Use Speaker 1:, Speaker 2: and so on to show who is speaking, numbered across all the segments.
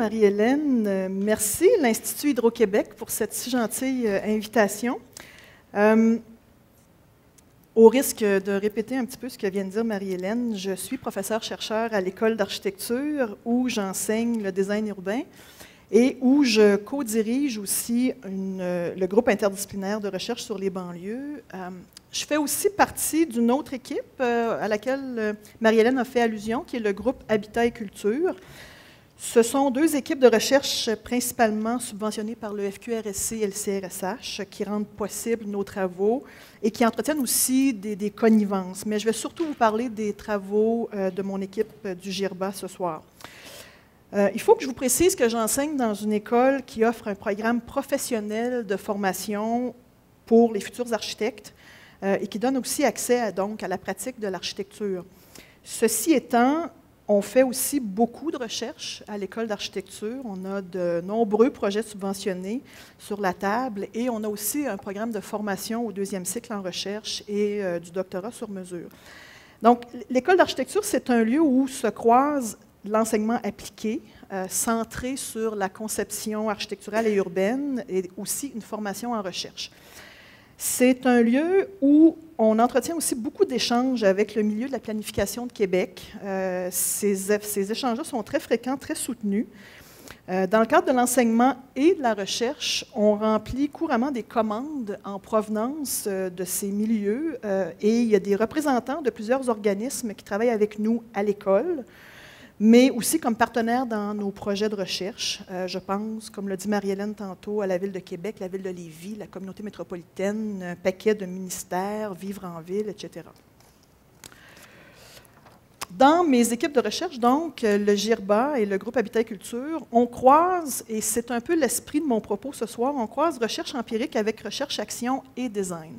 Speaker 1: Marie-Hélène. Merci, l'Institut Hydro-Québec, pour cette si gentille invitation. Au risque de répéter un petit peu ce que vient de dire Marie-Hélène, je suis professeure-chercheur à l'École d'architecture où j'enseigne le design urbain et où je co-dirige aussi le groupe interdisciplinaire de recherche sur les banlieues. Je fais aussi partie d'une autre équipe à laquelle Marie-Hélène a fait allusion, qui est le groupe Habitat et Culture. Ce sont deux équipes de recherche principalement subventionnées par le FQRSC et le CRSH qui rendent possible nos travaux et qui entretiennent aussi des connivences. Mais je vais surtout vous parler des travaux de mon équipe du GIRBA ce soir. Il faut que je vous précise que j'enseigne dans une école qui offre un programme professionnel de formation pour les futurs architectes et qui donne aussi accès donc, à la pratique de l'architecture. Ceci étant, on fait aussi beaucoup de recherches à l'École d'architecture. On a de nombreux projets subventionnés sur la table et on a aussi un programme de formation au deuxième cycle en recherche et du doctorat sur mesure. Donc, l'École d'architecture, c'est un lieu où se croisent l'enseignement appliqué, centré sur la conception architecturale et urbaine et aussi une formation en recherche. C'est un lieu où on entretient aussi beaucoup d'échanges avec le milieu de la planification de Québec. Ces échanges-là sont très fréquents, très soutenus. Dans le cadre de l'enseignement et de la recherche, on remplit couramment des commandes en provenance de ces milieux et il y a des représentants de plusieurs organismes qui travaillent avec nous à l'école, mais aussi comme partenaires dans nos projets de recherche. Je pense, comme l'a dit Marie-Hélène tantôt, à la Ville de Québec, la Ville de Lévis, la communauté métropolitaine, un paquet de ministères, Vivre en ville, etc. Dans mes équipes de recherche, donc, le GIRBA et le groupe Habitat et Culture, on croise, et c'est un peu l'esprit de mon propos ce soir, on croise recherche empirique avec recherche action et design.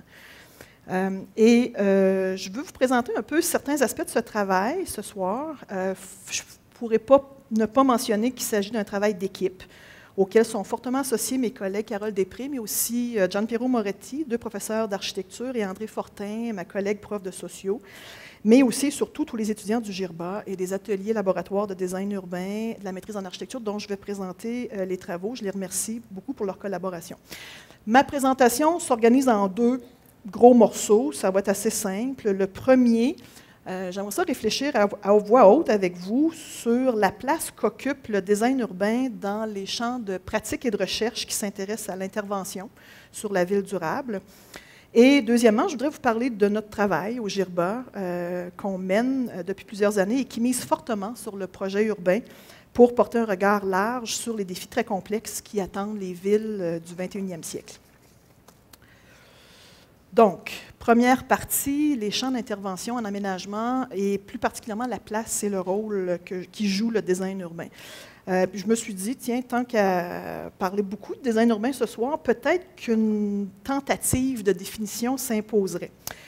Speaker 1: Je veux vous présenter un peu certains aspects de ce travail ce soir. Je ne pourrais ne pas mentionner qu'il s'agit d'un travail d'équipe auquel sont fortement associés mes collègues Carole Després, mais aussi Gianpiero Moretti, deux professeurs d'architecture, et André Fortin, ma collègue prof de sociaux, mais aussi et surtout tous les étudiants du GIRBA et des ateliers laboratoires de design urbain, de la maîtrise en architecture dont je vais présenter les travaux. Je les remercie beaucoup pour leur collaboration. Ma présentation s'organise en deux gros morceaux, ça va être assez simple. Le premier, j'aimerais ça réfléchir à voix haute avec vous sur la place qu'occupe le design urbain dans les champs de pratique et de recherche qui s'intéressent à l'intervention sur la ville durable. Et deuxièmement, je voudrais vous parler de notre travail au GIRBA qu'on mène depuis plusieurs années et qui mise fortement sur le projet urbain pour porter un regard large sur les défis très complexes qui attendent les villes du 21e siècle. Donc, première partie, les champs d'intervention en aménagement et plus particulièrement la place et le rôle qui joue le design urbain. Je me suis dit, tiens, tant qu'à parler beaucoup de design urbain ce soir, peut-être qu'une tentative de définition s'imposerait.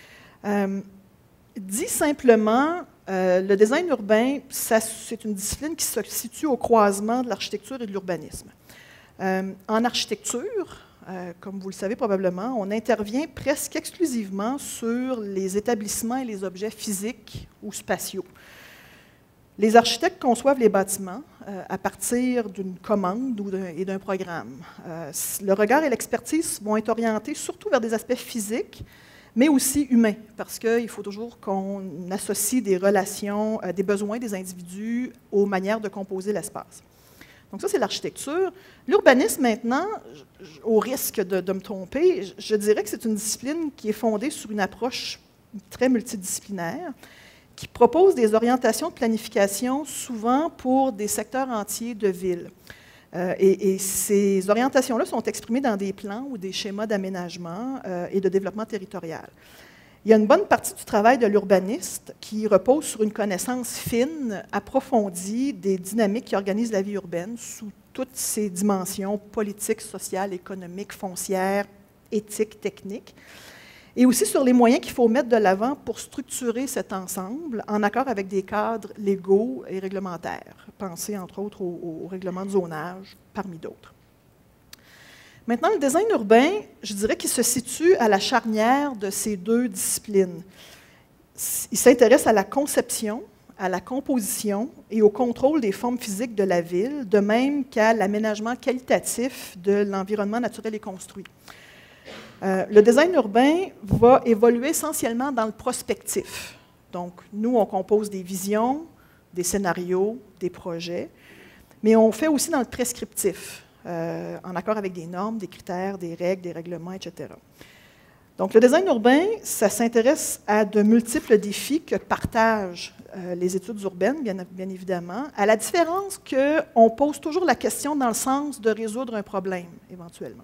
Speaker 1: Dit simplement, le design urbain, c'est une discipline qui se situe au croisement de l'architecture et de l'urbanisme. En architecture, comme vous le savez probablement, on intervient presque exclusivement sur les établissements et les objets physiques ou spatiaux. Les architectes conçoivent les bâtiments à partir d'une commande et d'un programme. Le regard et l'expertise vont être orientés surtout vers des aspects physiques, mais aussi humains, parce qu'il faut toujours qu'on associe des relations, des besoins des individus aux manières de composer l'espace. Donc ça, c'est l'architecture. L'urbanisme, maintenant, au risque de me tromper, je dirais que c'est une discipline qui est fondée sur une approche très multidisciplinaire, qui propose des orientations de planification souvent pour des secteurs entiers de villes. Et ces orientations-là sont exprimées dans des plans ou des schémas d'aménagement et de développement territorial. Il y a une bonne partie du travail de l'urbaniste qui repose sur une connaissance fine, approfondie des dynamiques qui organisent la vie urbaine sous toutes ses dimensions politiques, sociales, économiques, foncières, éthiques, techniques, et aussi sur les moyens qu'il faut mettre de l'avant pour structurer cet ensemble en accord avec des cadres légaux et réglementaires. Pensez entre autres au règlement de zonage, parmi d'autres. Maintenant, le design urbain, je dirais qu'il se situe à la charnière de ces deux disciplines. Il s'intéresse à la conception à la composition et au contrôle des formes physiques de la ville, de même qu'à l'aménagement qualitatif de l'environnement naturel et construit. Le design urbain va évoluer essentiellement dans le prospectif. Donc, nous, on compose des visions, des scénarios, des projets, mais on fait aussi dans le prescriptif, en accord avec des normes, des critères, des règles, des règlements, etc. Donc, le design urbain, ça s'intéresse à de multiples défis que partagent les études urbaines, bien évidemment, à la différence qu'on pose toujours la question dans le sens de résoudre un problème, éventuellement.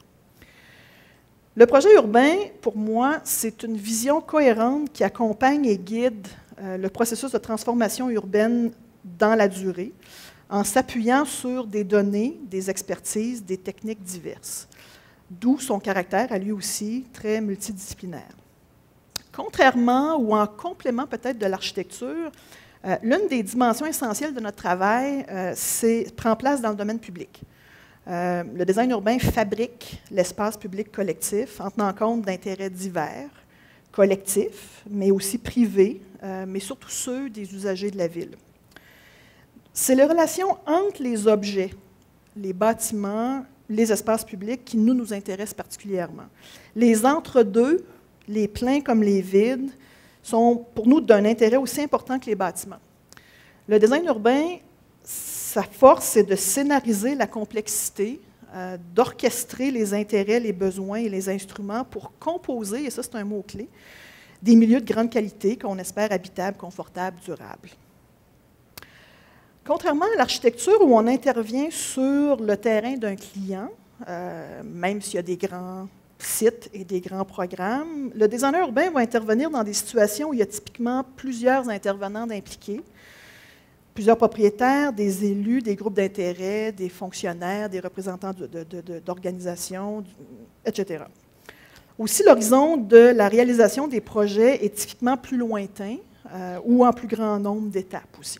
Speaker 1: Le projet urbain, pour moi, c'est une vision cohérente qui accompagne et guide le processus de transformation urbaine dans la durée, en s'appuyant sur des données, des expertises, des techniques diverses. D'où son caractère, à lui aussi, très multidisciplinaire. Contrairement ou en complément peut-être de l'architecture, l'une des dimensions essentielles de notre travail prend place dans le domaine public. Le design urbain fabrique l'espace public collectif en tenant compte d'intérêts divers, collectifs, mais aussi privés, mais surtout ceux des usagers de la ville. C'est les relations entre les objets, les bâtiments, les espaces publics qui nous intéressent particulièrement. Les entre-deux, les pleins comme les vides, sont pour nous d'un intérêt aussi important que les bâtiments. Le design urbain, sa force, c'est de scénariser la complexité, d'orchestrer les intérêts, les besoins et les instruments pour composer, et ça c'est un mot-clé, des milieux de grande qualité qu'on espère habitables, confortables, durables. Contrairement à l'architecture où on intervient sur le terrain d'un client, même s'il y a des grands sites et des grands programmes, le designer urbain va intervenir dans des situations où il y a typiquement plusieurs intervenants impliqués, plusieurs propriétaires, des élus, des groupes d'intérêt, des fonctionnaires, des représentants d'organisations, etc. Aussi, l'horizon de la réalisation des projets est typiquement plus lointain ou en plus grand nombre d'étapes aussi.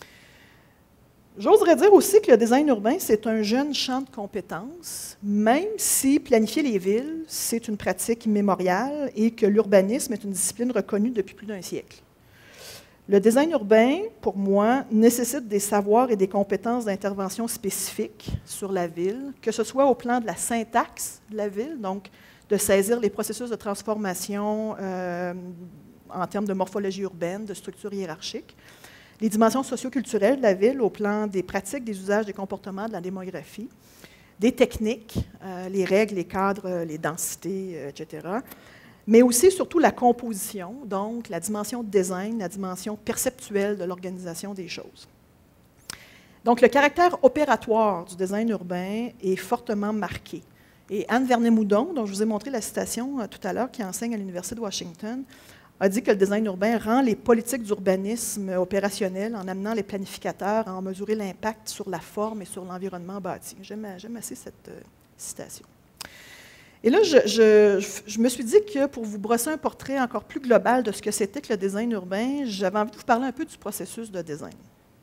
Speaker 1: J'oserais dire aussi que le design urbain, c'est un jeune champ de compétences, même si planifier les villes, c'est une pratique immémoriale et que l'urbanisme est une discipline reconnue depuis plus d'un siècle. Le design urbain, pour moi, nécessite des savoirs et des compétences d'intervention spécifiques sur la ville, que ce soit au plan de la syntaxe de la ville, donc de saisir les processus de transformation en termes de morphologie urbaine, de structure hiérarchique, les dimensions socioculturelles de la ville au plan des pratiques, des usages, des comportements, de la démographie, des techniques, les règles, les cadres, les densités, etc., mais aussi et surtout la composition, donc la dimension de design, la dimension perceptuelle de l'organisation des choses. Donc le caractère opératoire du design urbain est fortement marqué. Et Anne Vernet-Moudon, dont je vous ai montré la citation tout à l'heure, qui enseigne à l'Université de Washington, a dit que le design urbain rend les politiques d'urbanisme opérationnelles en amenant les planificateurs à en mesurer l'impact sur la forme et sur l'environnement bâti. J'aime assez cette citation. Et là, je me suis dit que pour vous brosser un portrait encore plus global de ce que c'était que le design urbain, j'avais envie de vous parler un peu du processus de design.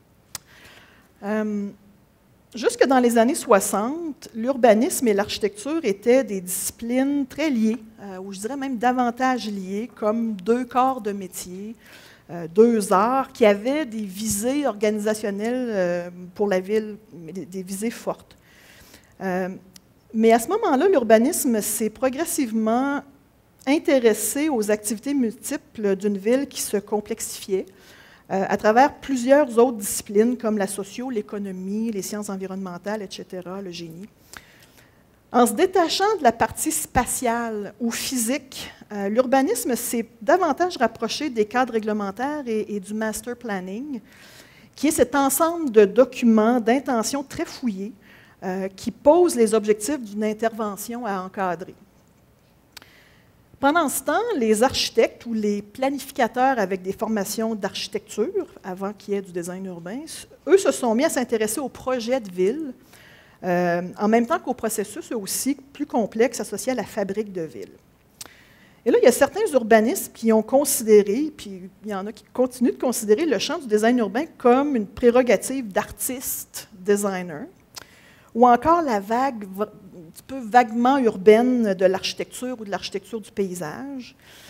Speaker 1: Jusque dans les années 60, l'urbanisme et l'architecture étaient des disciplines très liées, ou je dirais même davantage liées, comme deux corps de métier, deux arts qui avaient des visées organisationnelles pour la ville, des visées fortes. Mais à ce moment-là, l'urbanisme s'est progressivement intéressé aux activités multiples d'une ville qui se complexifiait à travers plusieurs autres disciplines comme la socio, l'économie, les sciences environnementales, etc., le génie. En se détachant de la partie spatiale ou physique, l'urbanisme s'est davantage rapproché des cadres réglementaires et du master planning, qui est cet ensemble de documents, d'intentions très fouillés, qui posent les objectifs d'une intervention à encadrer. Pendant ce temps, les architectes ou les planificateurs avec des formations d'architecture, avant qu'il y ait du design urbain, eux se sont mis à s'intéresser aux projets de ville, en même temps qu'aux processus aussi plus complexes associés à la fabrique de ville. Et là, il y a certains urbanistes qui ont considéré, puis il y en a qui continuent de considérer le champ du design urbain comme une prérogative d'artiste designer, ou encore la vague un petit peu vaguement urbaine de l'architecture ou de l'architecture du paysage.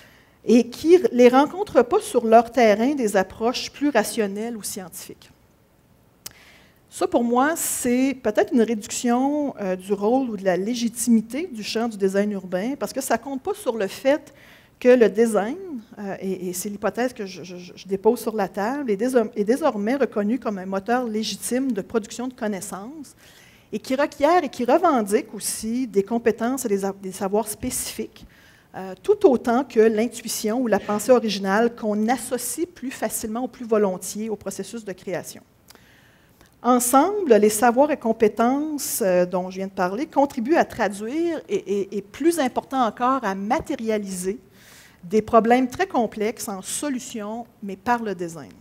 Speaker 1: et qui ne les rencontrent pas sur leur terrain des approches plus rationnelles ou scientifiques. Ça, pour moi, c'est peut-être une réduction du rôle ou de la légitimité du champ du design urbain, parce que ça ne compte pas sur le fait que le design, et c'est l'hypothèse que je dépose sur la table, est désormais reconnu comme un moteur légitime de production de connaissances et qui requiert et qui revendique aussi des compétences et des savoirs spécifiques, tout autant que l'intuition ou la pensée originale qu'on associe plus facilement ou plus volontiers au processus de création. Ensemble, les savoirs et compétences dont je viens de parler contribuent à traduire et plus important encore, à matérialiser des problèmes très complexes en solutions, mais par le design.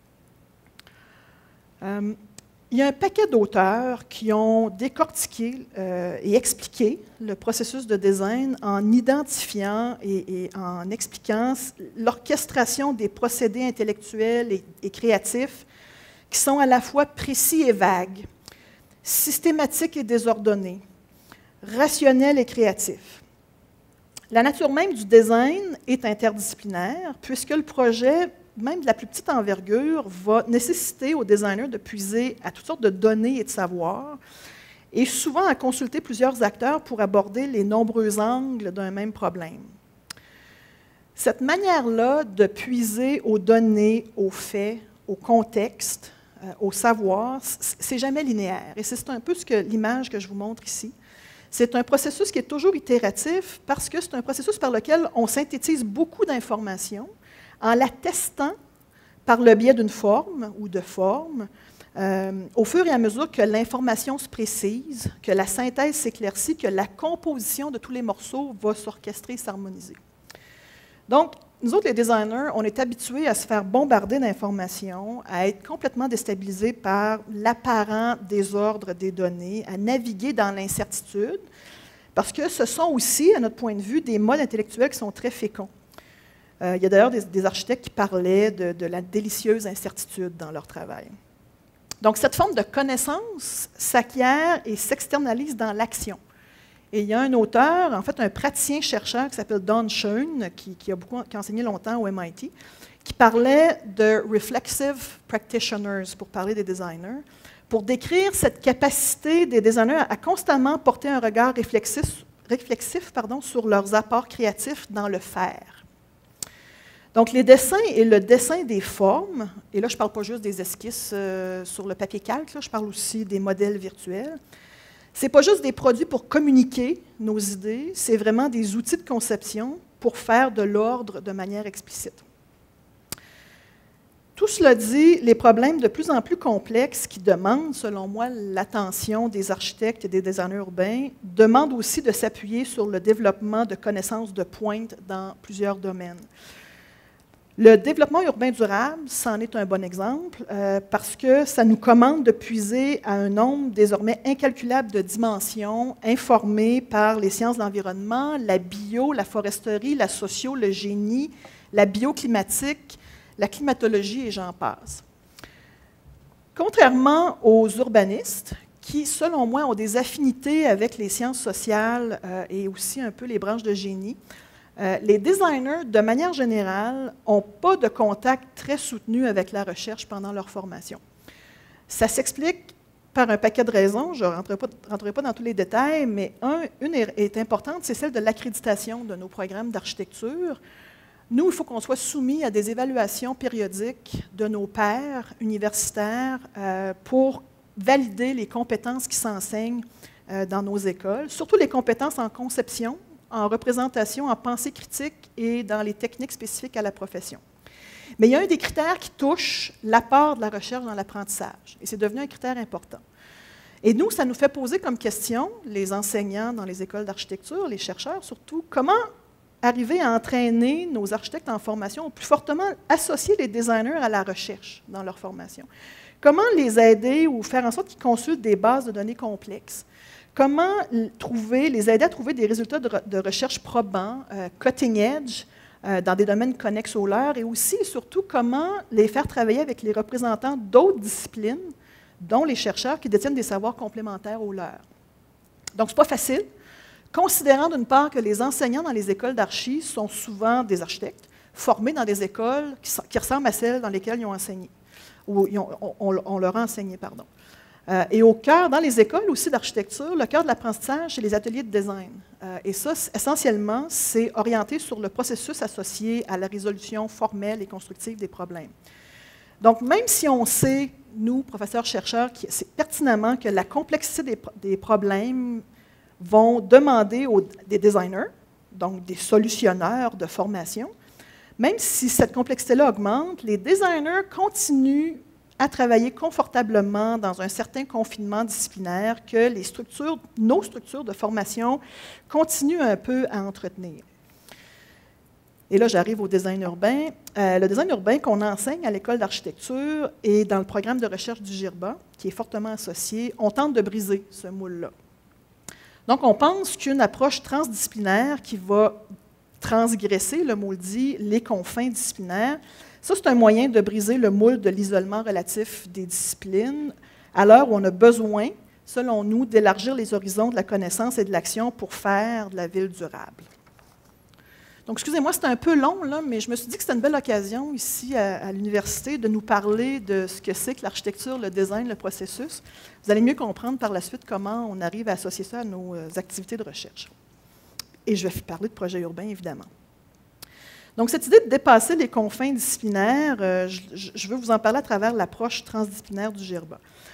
Speaker 1: Il y a un paquet d'auteurs qui ont décortiqué et expliqué le processus de design en identifiant et en expliquant l'orchestration des procédés intellectuels et créatifs qui sont à la fois précis et vagues, systématiques et désordonnés, rationnels et créatifs. La nature même du design est interdisciplinaire, puisque le projet, même de la plus petite envergure, va nécessiter aux designers de puiser à toutes sortes de données et de savoirs, et souvent à consulter plusieurs acteurs pour aborder les nombreux angles d'un même problème. Cette manière-là de puiser aux données, aux faits, au contexte, au savoir, c'est jamais linéaire. Et c'est un peu l'image que je vous montre ici. C'est un processus qui est toujours itératif parce que c'est un processus par lequel on synthétise beaucoup d'informations en la testant par le biais d'une forme ou de formes, au fur et à mesure que l'information se précise, que la synthèse s'éclaircit, que la composition de tous les morceaux va s'orchestrer et s'harmoniser. Donc, nous autres, les designers, on est habitués à se faire bombarder d'informations, à être complètement déstabilisés par l'apparent désordre des données, à naviguer dans l'incertitude, parce que ce sont aussi, à notre point de vue, des modes intellectuels qui sont très féconds. Il y a d'ailleurs des architectes qui parlaient de la délicieuse incertitude dans leur travail. Donc, cette forme de connaissance s'acquiert et s'externalise dans l'action. Et il y a un auteur, en fait un praticien-chercheur qui s'appelle Don Schoen, qui a enseigné longtemps au MIT, qui parlait de reflexive practitioners pour parler des designers, pour décrire cette capacité des designers à constamment porter un regard réflexif sur leurs apports créatifs dans le faire. Donc, les dessins et le dessin des formes, et là, je ne parle pas juste des esquisses sur le papier calque, là, je parle aussi des modèles virtuels. Ce n'est pas juste des produits pour communiquer nos idées, c'est vraiment des outils de conception pour faire de l'ordre de manière explicite. Tout cela dit, les problèmes de plus en plus complexes qui demandent, selon moi, l'attention des architectes et des designers urbains, demandent aussi de s'appuyer sur le développement de connaissances de pointe dans plusieurs domaines. Le développement urbain durable, c'en est un bon exemple, parce que ça nous commande de puiser à un nombre désormais incalculable de dimensions informées par les sciences de l'environnement, la bio, la foresterie, la socio, le génie, la bioclimatique, la climatologie et j'en passe. Contrairement aux urbanistes, qui, selon moi, ont des affinités avec les sciences sociales et aussi un peu les branches de génie, les designers, de manière générale, n'ont pas de contact très soutenu avec la recherche pendant leur formation. Ça s'explique par un paquet de raisons, je ne rentrerai pas dans tous les détails, mais une est importante, c'est celle de l'accréditation de nos programmes d'architecture. Nous, il faut qu'on soit soumis à des évaluations périodiques de nos pairs universitaires pour valider les compétences qui s'enseignent dans nos écoles, surtout les compétences en conception, en représentation, en pensée critique et dans les techniques spécifiques à la profession. Mais il y a un des critères qui touche l'apport de la recherche dans l'apprentissage, et c'est devenu un critère important. Et nous, ça nous fait poser comme question, les enseignants dans les écoles d'architecture, les chercheurs surtout, comment arriver à entraîner nos architectes en formation, ou plus fortement associer les designers à la recherche dans leur formation. Comment les aider ou faire en sorte qu'ils consultent des bases de données complexes? Comment les aider à trouver des résultats de recherche probants, cutting edge, dans des domaines connexes aux leurs, et aussi et surtout comment les faire travailler avec les représentants d'autres disciplines, dont les chercheurs qui détiennent des savoirs complémentaires aux leurs. Donc, ce n'est pas facile, considérant d'une part que les enseignants dans les écoles d'archi sont souvent des architectes, formés dans des écoles qui ressemblent à celles dans lesquelles ils ont enseigné, ou on leur a enseigné, pardon. Et au cœur, dans les écoles aussi d'architecture, le cœur de l'apprentissage, c'est les ateliers de design. Et ça, essentiellement, c'est orienté sur le processus associé à la résolution formelle et constructive des problèmes. Donc, même si on sait, nous, professeurs-chercheurs, c'est pertinemment que la complexité des problèmes vont demander des designers, donc des solutionneurs de formation, même si cette complexité-là augmente, les designers continuent à travailler confortablement dans un certain confinement disciplinaire que nos structures de formation continuent un peu à entretenir. Et là, j'arrive au design urbain. Le design urbain qu'on enseigne à l'école d'architecture et dans le programme de recherche du GIRBA, qui est fortement associé, on tente de briser ce moule-là. Donc, on pense qu'une approche transdisciplinaire qui va transgresser, le mot le dit, les confins disciplinaires, ça, c'est un moyen de briser le moule de l'isolement relatif des disciplines à l'heure où on a besoin, selon nous, d'élargir les horizons de la connaissance et de l'action pour faire de la ville durable. Donc, excusez-moi, c'est un peu long, là, mais je me suis dit que c'était une belle occasion ici à l'université de nous parler de ce que c'est que l'architecture, le design, le processus. Vous allez mieux comprendre par la suite comment on arrive à associer ça à nos activités de recherche. Et je vais parler de projets urbains, évidemment. Donc, cette idée de dépasser les confins disciplinaires, je veux vous en parler à travers l'approche transdisciplinaire du GIRBA.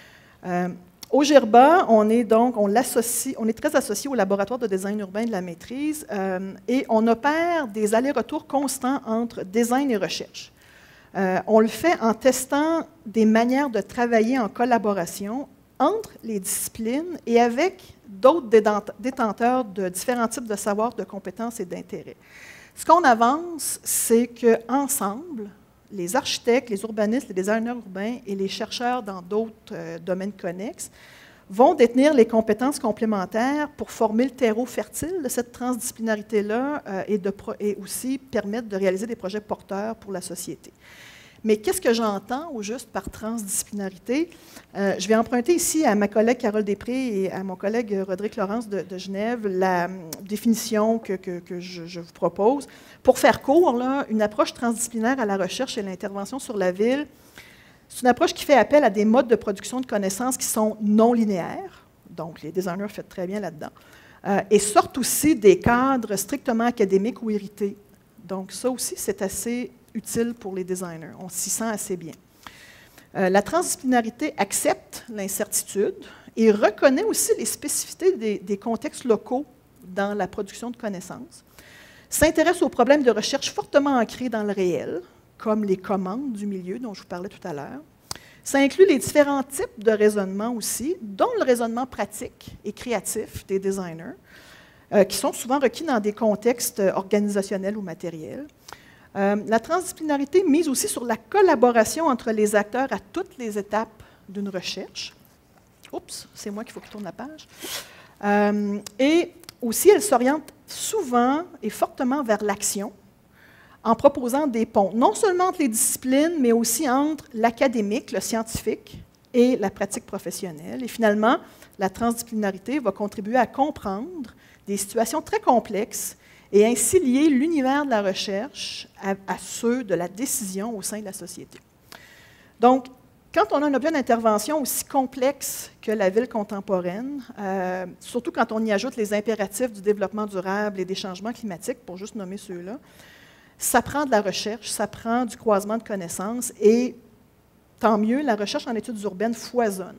Speaker 1: Au GIRBA, on est très associé au laboratoire de design urbain de la maîtrise et on opère des allers-retours constants entre design et recherche. On le fait en testant des manières de travailler en collaboration entre les disciplines et avec d'autres détenteurs de différents types de savoirs, de compétences et d'intérêts. Ce qu'on avance, c'est qu'ensemble, les architectes, les urbanistes, les designers urbains et les chercheurs dans d'autres domaines connexes vont détenir les compétences complémentaires pour former le terreau fertile de cette transdisciplinarité-là et aussi permettre de réaliser des projets porteurs pour la société. Mais qu'est-ce que j'entends au juste par transdisciplinarité? Je vais emprunter ici à ma collègue Carole Després et à mon collègue Rodrigue Laurence de Genève la définition que je vous propose. Pour faire court, là, une approche transdisciplinaire à la recherche et l'intervention sur la ville, c'est une approche qui fait appel à des modes de production de connaissances qui sont non linéaires, donc les designers font très bien là-dedans, et sortent aussi des cadres strictement académiques ou hérités. Donc ça aussi, c'est assez utile pour les designers. On s'y sent assez bien. La transdisciplinarité accepte l'incertitude et reconnaît aussi les spécificités des contextes locaux dans la production de connaissances, s'intéresse aux problèmes de recherche fortement ancrés dans le réel, comme les commandes du milieu dont je vous parlais tout à l'heure. Ça inclut les différents types de raisonnement aussi, dont le raisonnement pratique et créatif des designers, qui sont souvent requis dans des contextes organisationnels ou matériels. La transdisciplinarité mise aussi sur la collaboration entre les acteurs à toutes les étapes d'une recherche. Oups, c'est moi qu'il faut que je tourne la page. Et aussi, elle s'oriente souvent et fortement vers l'action, en proposant des ponts, non seulement entre les disciplines, mais aussi entre l'académique, le scientifique, et la pratique professionnelle. Et finalement, la transdisciplinarité va contribuer à comprendre des situations très complexes et ainsi lier l'univers de la recherche à ceux de la décision au sein de la société. Donc, quand on a un objet d'intervention aussi complexe que la ville contemporaine, surtout quand on y ajoute les impératifs du développement durable et des changements climatiques, pour juste nommer ceux-là, ça prend de la recherche, ça prend du croisement de connaissances et, tant mieux, la recherche en études urbaines foisonne.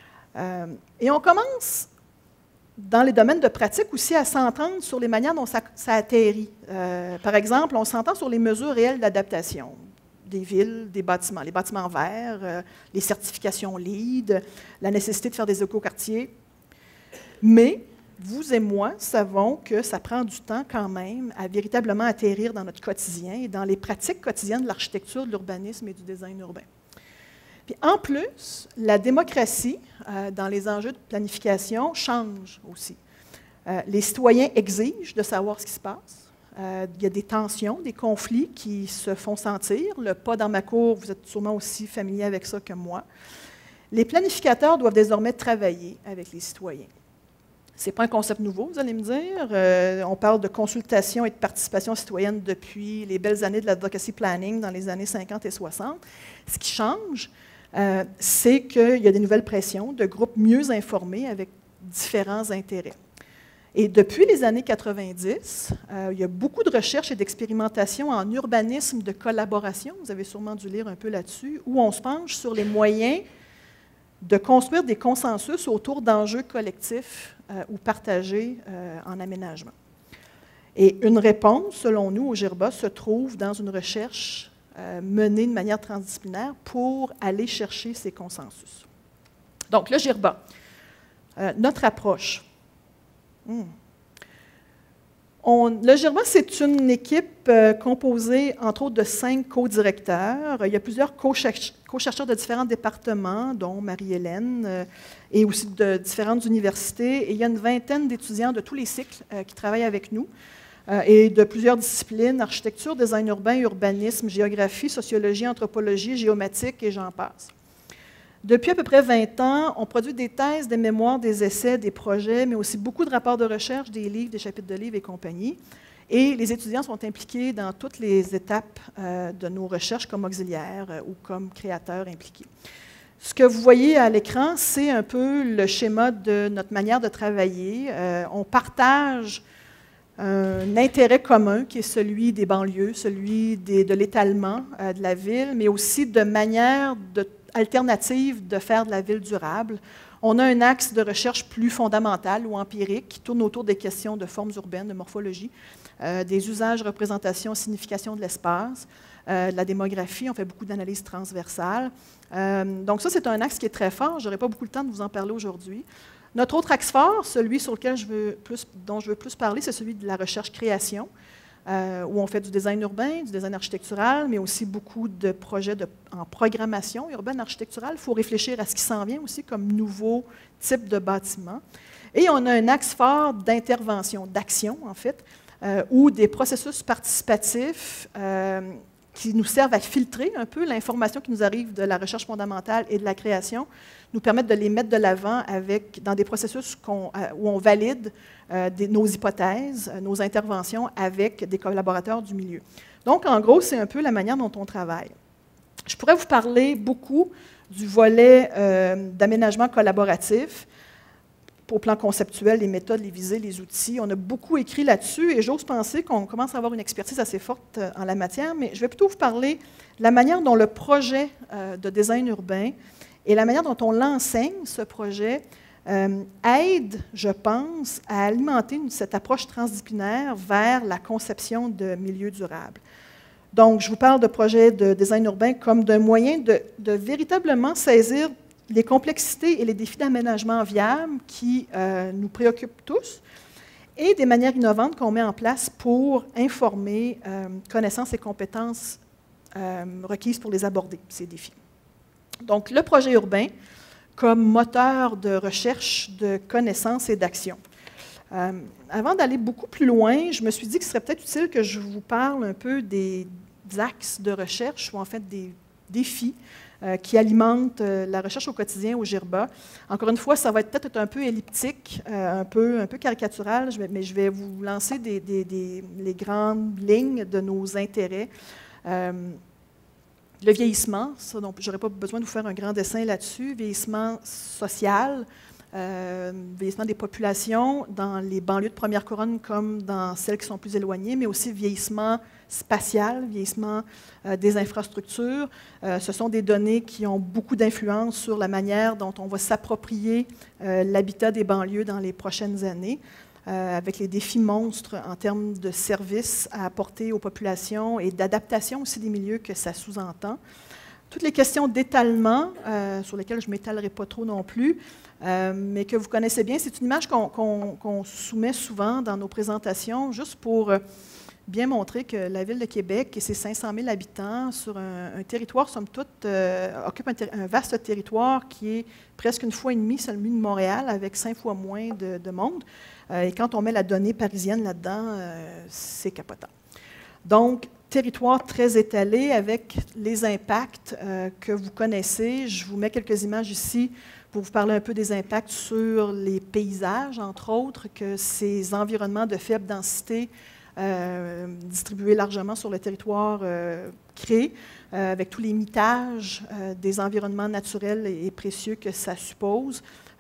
Speaker 1: Et on commence dans les domaines de pratique aussi à s'entendre sur les manières dont ça atterrit. Par exemple, on s'entend sur les mesures réelles d'adaptation des villes, des bâtiments, les bâtiments verts, les certifications LEED, la nécessité de faire des écoquartiers. Mais vous et moi savons que ça prend du temps quand même à véritablement atterrir dans notre quotidien et dans les pratiques quotidiennes de l'architecture, de l'urbanisme et du design urbain. Puis en plus, la démocratie dans les enjeux de planification change aussi. Les citoyens exigent de savoir ce qui se passe. Il y a des tensions, des conflits qui se font sentir. Le pas dans ma cour, vous êtes sûrement aussi familier avec ça que moi. Les planificateurs doivent désormais travailler avec les citoyens. Ce n'est pas un concept nouveau, vous allez me dire. On parle de consultation et de participation citoyenne depuis les belles années de l'advocacy planning dans les années 50 et 60. Ce qui change, c'est qu'il y a des nouvelles pressions de groupes mieux informés avec différents intérêts. Et depuis les années 90, il y a beaucoup de recherches et d'expérimentations en urbanisme de collaboration, vous avez sûrement dû lire un peu là-dessus, où on se penche sur les moyens de construire des consensus autour d'enjeux collectifs ou partagés en aménagement. Et une réponse, selon nous, au GIRBA, se trouve dans une recherche menée de manière transdisciplinaire pour aller chercher ces consensus. Donc, le GIRBA, notre approche. Le GIRBA, c'est une équipe composée, entre autres, de 5 co-directeurs. Il y a plusieurs co-chercheurs de différents départements, dont Marie-Hélène, et aussi de différentes universités. Et il y a une vingtaine d'étudiants de tous les cycles qui travaillent avec nous, et de plusieurs disciplines, architecture, design urbain, urbanisme, géographie, sociologie, anthropologie, géomatique, et j'en passe. Depuis à peu près 20 ans, on produit des thèses, des mémoires, des essais, des projets, mais aussi beaucoup de rapports de recherche, des livres, des chapitres de livres et compagnie. Et les étudiants sont impliqués dans toutes les étapes de nos recherches comme auxiliaires ou comme créateurs impliqués. Ce que vous voyez à l'écran, c'est un peu le schéma de notre manière de travailler. On partage un intérêt commun qui est celui des banlieues, celui de l'étalement de la ville, mais aussi de manière alternative de faire de la ville durable. On a un axe de recherche plus fondamental ou empirique qui tourne autour des questions de formes urbaines, de morphologie, des usages, représentations, signification de l'espace, de la démographie. On fait beaucoup d'analyses transversales. Donc ça, c'est un axe qui est très fort. Je n'aurai pas beaucoup de temps de vous en parler aujourd'hui. Notre autre axe fort, celui sur lequel dont je veux plus parler, c'est celui de la recherche-création, où on fait du design urbain, du design architectural, mais aussi beaucoup de projets en programmation urbaine architecturale. Il faut réfléchir à ce qui s'en vient aussi comme nouveau type de bâtiment. Et on a un axe fort d'intervention, d'action en fait, où des processus participatifs qui nous servent à filtrer un peu l'information qui nous arrive de la recherche fondamentale et de la création, nous permettent de les mettre de l'avant dans des processus où on valide nos hypothèses, nos interventions avec des collaborateurs du milieu. Donc, en gros, c'est un peu la manière dont on travaille. Je pourrais vous parler beaucoup du volet d'aménagement collaboratif, au plan conceptuel, les méthodes, les visées, les outils. On a beaucoup écrit là-dessus et j'ose penser qu'on commence à avoir une expertise assez forte en la matière, mais je vais plutôt vous parler de la manière dont le projet de design urbain et la manière dont on l'enseigne, ce projet, aide, je pense, à alimenter cette approche transdisciplinaire vers la conception de milieux durables. Donc, je vous parle de projet de design urbain comme d'un moyen de véritablement saisir les complexités et les défis d'aménagement viable qui nous préoccupent tous et des manières innovantes qu'on met en place pour informer connaissances et compétences requises pour les aborder, ces défis. Donc, le projet urbain comme moteur de recherche de connaissances et d'action. Avant d'aller beaucoup plus loin, je me suis dit que ce serait peut-être utile que je vous parle un peu des axes de recherche ou en fait des défis qui alimentent la recherche au quotidien au GIRBA. Encore une fois, ça va être peut-être un peu elliptique, un peu caricatural, mais je vais vous lancer les grandes lignes de nos intérêts. Le vieillissement, ça, donc je n'aurai pas besoin de vous faire un grand dessin là-dessus, vieillissement social, vieillissement des populations dans les banlieues de première couronne comme dans celles qui sont plus éloignées, mais aussi vieillissement spatial, vieillissement des infrastructures. Ce sont des données qui ont beaucoup d'influence sur la manière dont on va s'approprier l'habitat des banlieues dans les prochaines années, avec les défis monstres en termes de services à apporter aux populations et d'adaptation aussi des milieux que ça sous-entend. Toutes les questions d'étalement, sur lesquelles je ne m'étalerai pas trop non plus, mais que vous connaissez bien, c'est une image qu'on soumet souvent dans nos présentations, juste pour bien montrer que la Ville de Québec et ses 500 000 habitants sur un territoire, somme toute, occupe un vaste territoire qui est presque une fois et demie celui de Montréal, avec 5 fois moins de monde. Et quand on met la donnée parisienne là-dedans, c'est capotant. Donc, territoire très étalé avec les impacts que vous connaissez. Je vous mets quelques images ici pour vous parler un peu des impacts sur les paysages, entre autres, que ces environnements de faible densité distribués largement sur le territoire créent, avec tous les mitages des environnements naturels et précieux que ça suppose.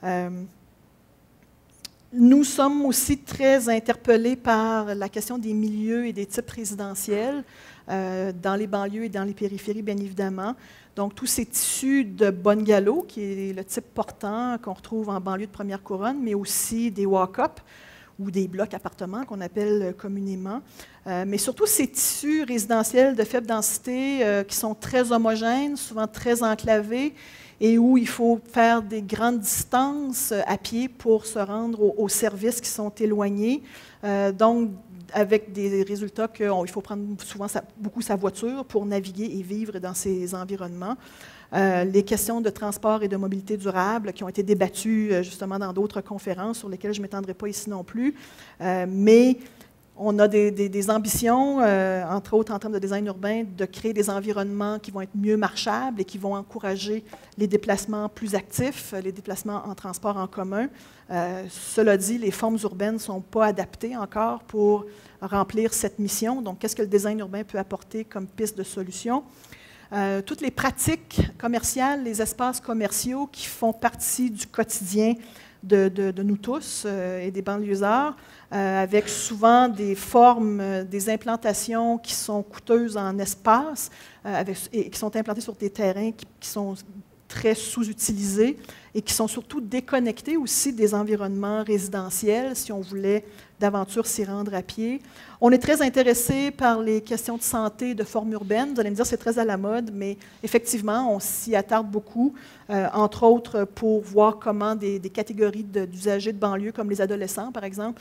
Speaker 1: Nous sommes aussi très interpellés par la question des milieux et des types résidentiels dans les banlieues et dans les périphéries, bien évidemment. Donc, tous ces tissus de bungalows, qui est le type portant qu'on retrouve en banlieue de première couronne, mais aussi des walk-up ou des blocs appartements qu'on appelle communément. Mais surtout ces tissus résidentiels de faible densité qui sont très homogènes, souvent très enclavés, et où il faut faire des grandes distances à pied pour se rendre aux services qui sont éloignés. Donc, avec des résultats qu'il faut prendre souvent beaucoup sa voiture pour naviguer et vivre dans ces environnements. Les questions de transport et de mobilité durable qui ont été débattues justement dans d'autres conférences sur lesquelles je ne m'étendrai pas ici non plus. Mais on a des ambitions, entre autres en termes de design urbain, de créer des environnements qui vont être mieux marchables et qui vont encourager les déplacements plus actifs, les déplacements en transport en commun. Cela dit, les formes urbaines ne sont pas adaptées encore pour remplir cette mission. Donc, qu'est-ce que le design urbain peut apporter comme piste de solution? Toutes les pratiques commerciales, les espaces commerciaux qui font partie du quotidien de nous tous et des banlieusards, avec souvent des formes, des implantations qui sont coûteuses en espace et qui sont implantées sur des terrains qui sont très sous-utilisés et qui sont surtout déconnectés aussi des environnements résidentiels, si on voulait d'aventure s'y rendre à pied. On est très intéressé par les questions de santé de forme urbaine. Vous allez me dire, c'est très à la mode, mais effectivement, on s'y attarde beaucoup, entre autres pour voir comment des catégories d'usagers de banlieue, comme les adolescents, par exemple,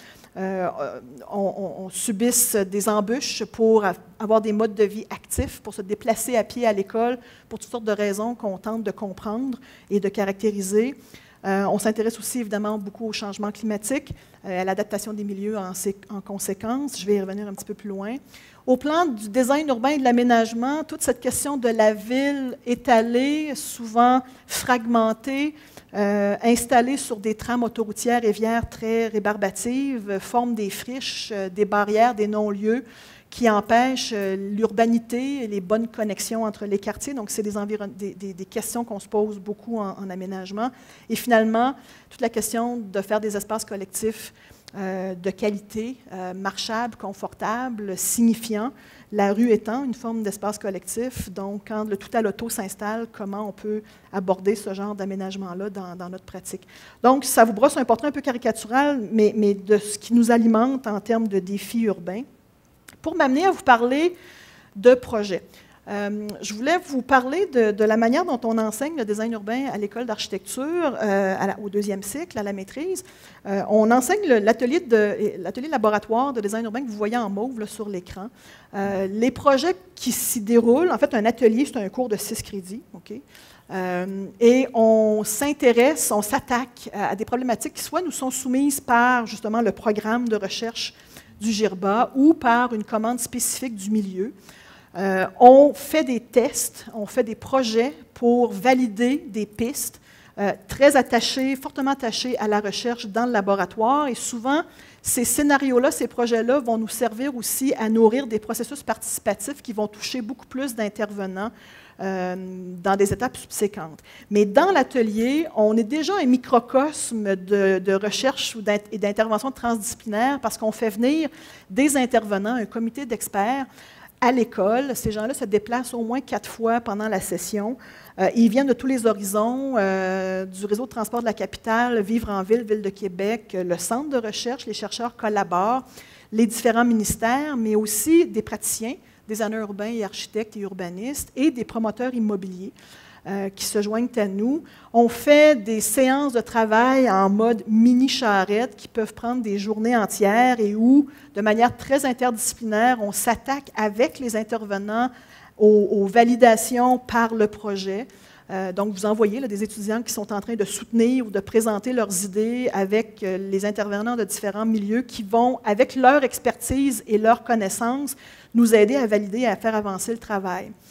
Speaker 1: on subissent des embûches pour avoir des modes de vie actifs, pour se déplacer à pied à l'école, pour toutes sortes de raisons qu'on tente de comprendre et de caractériser. On s'intéresse aussi évidemment beaucoup au changement climatique, à l'adaptation des milieux en conséquence. Je vais y revenir un petit peu plus loin. Au plan du design urbain et de l'aménagement, toute cette question de la ville étalée, souvent fragmentée, installée sur des trames autoroutières et viaires très rébarbatives, forme des friches, des barrières, des non-lieux, qui empêchent l'urbanité et les bonnes connexions entre les quartiers. Donc, c'est des questions qu'on se pose beaucoup en aménagement. Et finalement, toute la question de faire des espaces collectifs de qualité, marchables, confortables, signifiants, la rue étant une forme d'espace collectif. Donc, quand le tout à l'auto s'installe, comment on peut aborder ce genre d'aménagement-là dans notre pratique. Donc, ça vous brosse un portrait un peu caricatural, mais de ce qui nous alimente en termes de défis urbains. Pour m'amener à vous parler de projets. Je voulais vous parler de la manière dont on enseigne le design urbain à l'école d'architecture au deuxième cycle, à la maîtrise. On enseigne l'atelier laboratoire de design urbain que vous voyez en mauve là, sur l'écran. Les projets qui s'y déroulent, en fait, un atelier, c'est un cours de 6 crédits. Okay? Et on s'intéresse, on s'attaque à des problématiques qui soit nous sont soumises par justement le programme de recherche du GIRBA ou par une commande spécifique du milieu. On fait des tests, on fait des projets pour valider des pistes très attachées, fortement attachées à la recherche dans le laboratoire. Et souvent, ces scénarios-là, ces projets-là vont nous servir aussi à nourrir des processus participatifs qui vont toucher beaucoup plus d'intervenants dans des étapes subséquentes. Mais dans l'atelier, on est déjà un microcosme de recherche et d'intervention transdisciplinaire parce qu'on fait venir des intervenants, un comité d'experts à l'école. Ces gens-là se déplacent au moins 4 fois pendant la session. Ils viennent de tous les horizons, du réseau de transport de la capitale, Vivre en ville, Ville de Québec, le centre de recherche, les chercheurs collaborent, les différents ministères, mais aussi des praticiens, designers urbains et architectes et urbanistes, et des promoteurs immobiliers qui se joignent à nous. On fait des séances de travail en mode mini-charrette qui peuvent prendre des journées entières et où, de manière très interdisciplinaire, on s'attaque avec les intervenants aux validations par le projet. Donc, vous en voyez là, des étudiants qui sont en train de soutenir ou de présenter leurs idées avec les intervenants de différents milieux qui vont, avec leur expertise et leurs connaissances, nous aider à valider et à faire avancer le travail.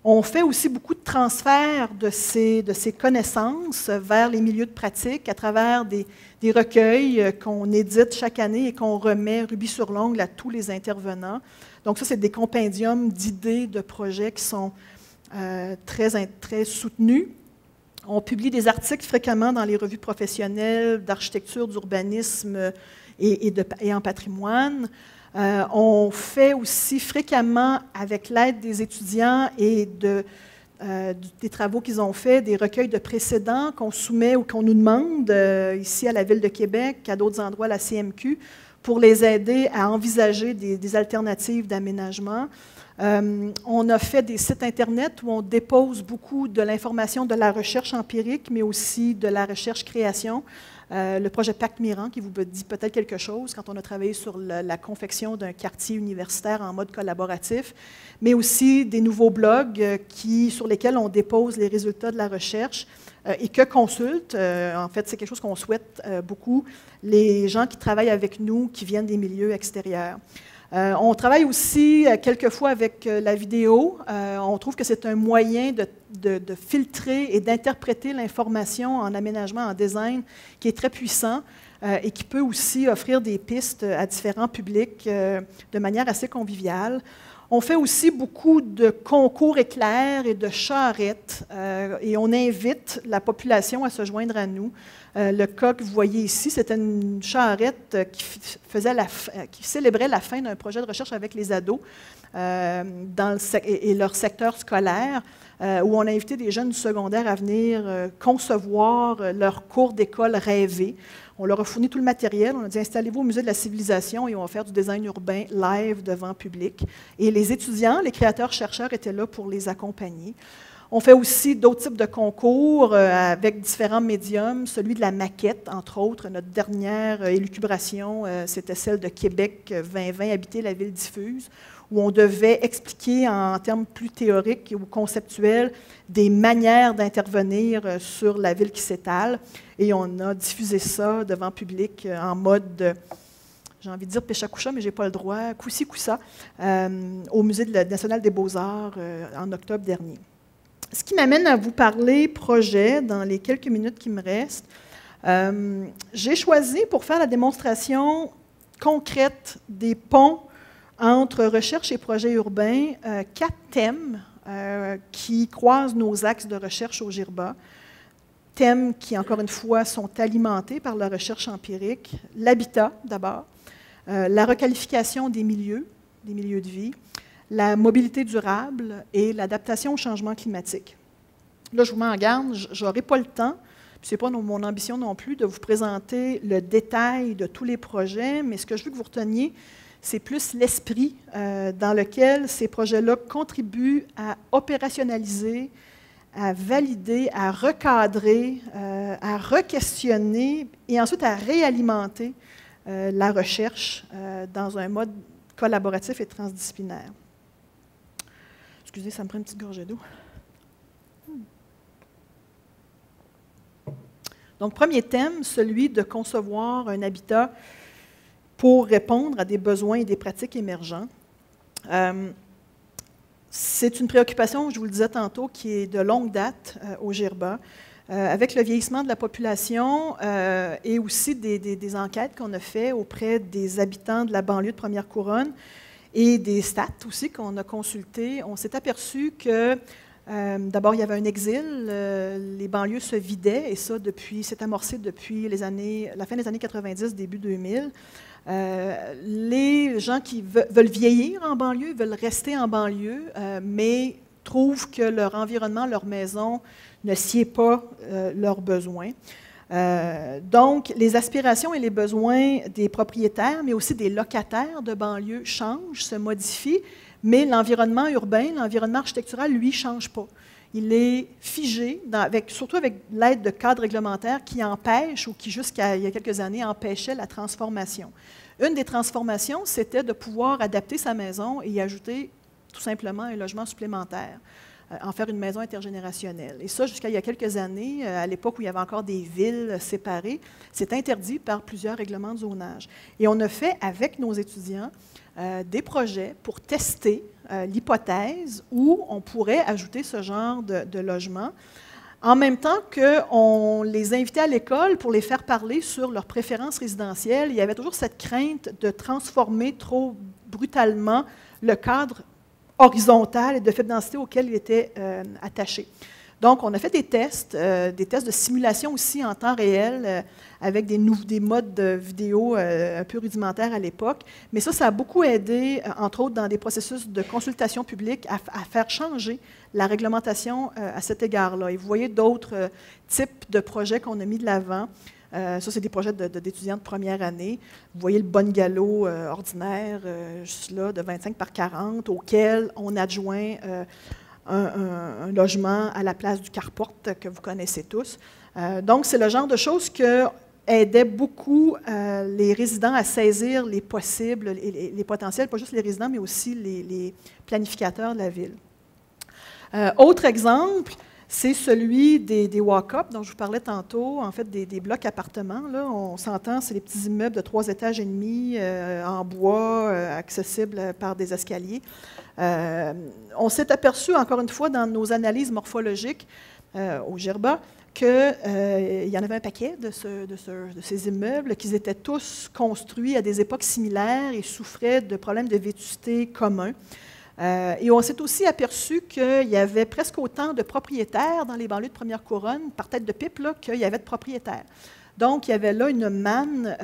Speaker 1: On fait aussi beaucoup de transferts de ces connaissances vers les milieux de pratique à travers des recueils qu'on édite chaque année et qu'on remet rubis sur l'ongle à tous les intervenants. Donc ça, c'est des compendiums d'idées, de projets qui sont très soutenus. On publie des articles fréquemment dans les revues professionnelles d'architecture, d'urbanisme et en patrimoine. On fait aussi fréquemment, avec l'aide des étudiants et des travaux qu'ils ont faits, des recueils de précédents qu'on soumet ou qu'on nous demande ici à la Ville de Québec, à d'autres endroits à la CMQ, pour les aider à envisager des alternatives d'aménagement. On a fait des sites Internet où on dépose beaucoup de l'information de la recherche empirique, mais aussi de la recherche-création. Le projet Pacte Mirant, qui vous dit peut-être quelque chose quand on a travaillé sur la confection d'un quartier universitaire en mode collaboratif, mais aussi des nouveaux blogs sur lesquels on dépose les résultats de la recherche et que consultent. En fait, c'est quelque chose qu'on souhaite beaucoup, les gens qui travaillent avec nous, qui viennent des milieux extérieurs. On travaille aussi quelquefois avec la vidéo. On trouve que c'est un moyen de filtrer et d'interpréter l'information en aménagement, en design, qui est très puissant et qui peut aussi offrir des pistes à différents publics de manière assez conviviale. On fait aussi beaucoup de concours éclairs et de charrettes et on invite la population à se joindre à nous. Le cas que vous voyez ici, c'était une charrette qui célébrait la fin d'un projet de recherche avec les ados et leur secteur scolaire, où on a invité des jeunes du secondaire à venir concevoir leur cours d'école rêvé. On leur a fourni tout le matériel. On a dit « Installez-vous au Musée de la Civilisation et on va faire du design urbain live devant public. » Et les étudiants, les créateurs-chercheurs étaient là pour les accompagner. On fait aussi d'autres types de concours avec différents médiums, celui de la maquette, entre autres. Notre dernière élucubration, c'était celle de Québec 2020, Habiter la ville diffuse, où on devait expliquer en termes plus théoriques ou conceptuels des manières d'intervenir sur la ville qui s'étale. Et on a diffusé ça devant public en mode, j'ai envie de dire pécha-coucha, mais je n'ai pas le droit, coussi-coussa, au Musée national des beaux-arts en octobre dernier. Ce qui m'amène à vous parler projet dans les quelques minutes qui me restent. J'ai choisi pour faire la démonstration concrète des ponts entre recherche et projet urbain, 4 thèmes qui croisent nos axes de recherche au GIRBA. Thèmes qui, encore une fois, sont alimentés par la recherche empirique. L'habitat, d'abord, la requalification des milieux de vie, la mobilité durable et l'adaptation au changement climatique. Là, je vous mets en garde, je n'aurai pas le temps, ce n'est pas mon ambition non plus de vous présenter le détail de tous les projets, mais ce que je veux que vous reteniez, c'est plus l'esprit dans lequel ces projets-là contribuent à opérationnaliser, à valider, à recadrer, à re-questionner et ensuite à réalimenter la recherche dans un mode collaboratif et transdisciplinaire. Excusez, ça me prend une petite gorgée d'eau. Donc, premier thème, celui de concevoir un habitat pour répondre à des besoins et des pratiques émergents. C'est une préoccupation, je vous le disais tantôt, qui est de longue date au GIRBA, avec le vieillissement de la population et aussi des enquêtes qu'on a faites auprès des habitants de la banlieue de Première Couronne et des stats aussi qu'on a consultés. On s'est aperçu que, d'abord, il y avait un exil, les banlieues se vidaient, et ça, c'est amorcé depuis la fin des années 90, début 2000. Les gens qui veulent vieillir en banlieue, veulent rester en banlieue, mais trouvent que leur environnement, leur maison ne sied pas leurs besoins. Donc, les aspirations et les besoins des propriétaires, mais aussi des locataires de banlieue changent, se modifient, mais l'environnement urbain, l'environnement architectural, lui, ne change pas. Il est figé, surtout avec l'aide de cadres réglementaires qui empêchent, ou qui jusqu'à il y a quelques années empêchaient la transformation. Une des transformations, c'était de pouvoir adapter sa maison et y ajouter tout simplement un logement supplémentaire, en faire une maison intergénérationnelle. Et ça, jusqu'à il y a quelques années, à l'époque où il y avait encore des villes séparées, c'est interdit par plusieurs règlements de zonage. Et on a fait avec nos étudiants des projets pour tester l'hypothèse où on pourrait ajouter ce genre de logement, en même temps qu'on les invitait à l'école pour les faire parler sur leurs préférences résidentielles. Il y avait toujours cette crainte de transformer trop brutalement le cadre horizontal et de faible densité auquel il était attaché. Donc, on a fait des tests de simulation aussi en temps réel avec des modes de vidéo un peu rudimentaires à l'époque. Mais ça a beaucoup aidé, entre autres dans des processus de consultation publique, à faire changer la réglementation à cet égard-là. Et vous voyez d'autres types de projets qu'on a mis de l'avant. Ça, c'est des projets d'étudiants de première année. Vous voyez le bungalow ordinaire, juste là, de 25 par 40, auquel on adjoint un logement à la place du carport que vous connaissez tous. Donc, c'est le genre de choses qui aidait beaucoup les résidents à saisir les possibles, les potentiels, pas juste les résidents, mais aussi les planificateurs de la ville. Autre exemple, c'est celui des walk-up dont je vous parlais tantôt, en fait des blocs appartements. Là, on s'entend, c'est les petits immeubles de 3 étages et demi en bois, accessibles par des escaliers. On s'est aperçu, encore une fois, dans nos analyses morphologiques au GIRBA, qu'il y en avait un paquet de ces immeubles, qu'ils étaient tous construits à des époques similaires et souffraient de problèmes de vétusté communs. Et on s'est aussi aperçu qu'il y avait presque autant de propriétaires dans les banlieues de première couronne, par tête de pipe, qu'il y avait de propriétaires. Donc, il y avait là une manne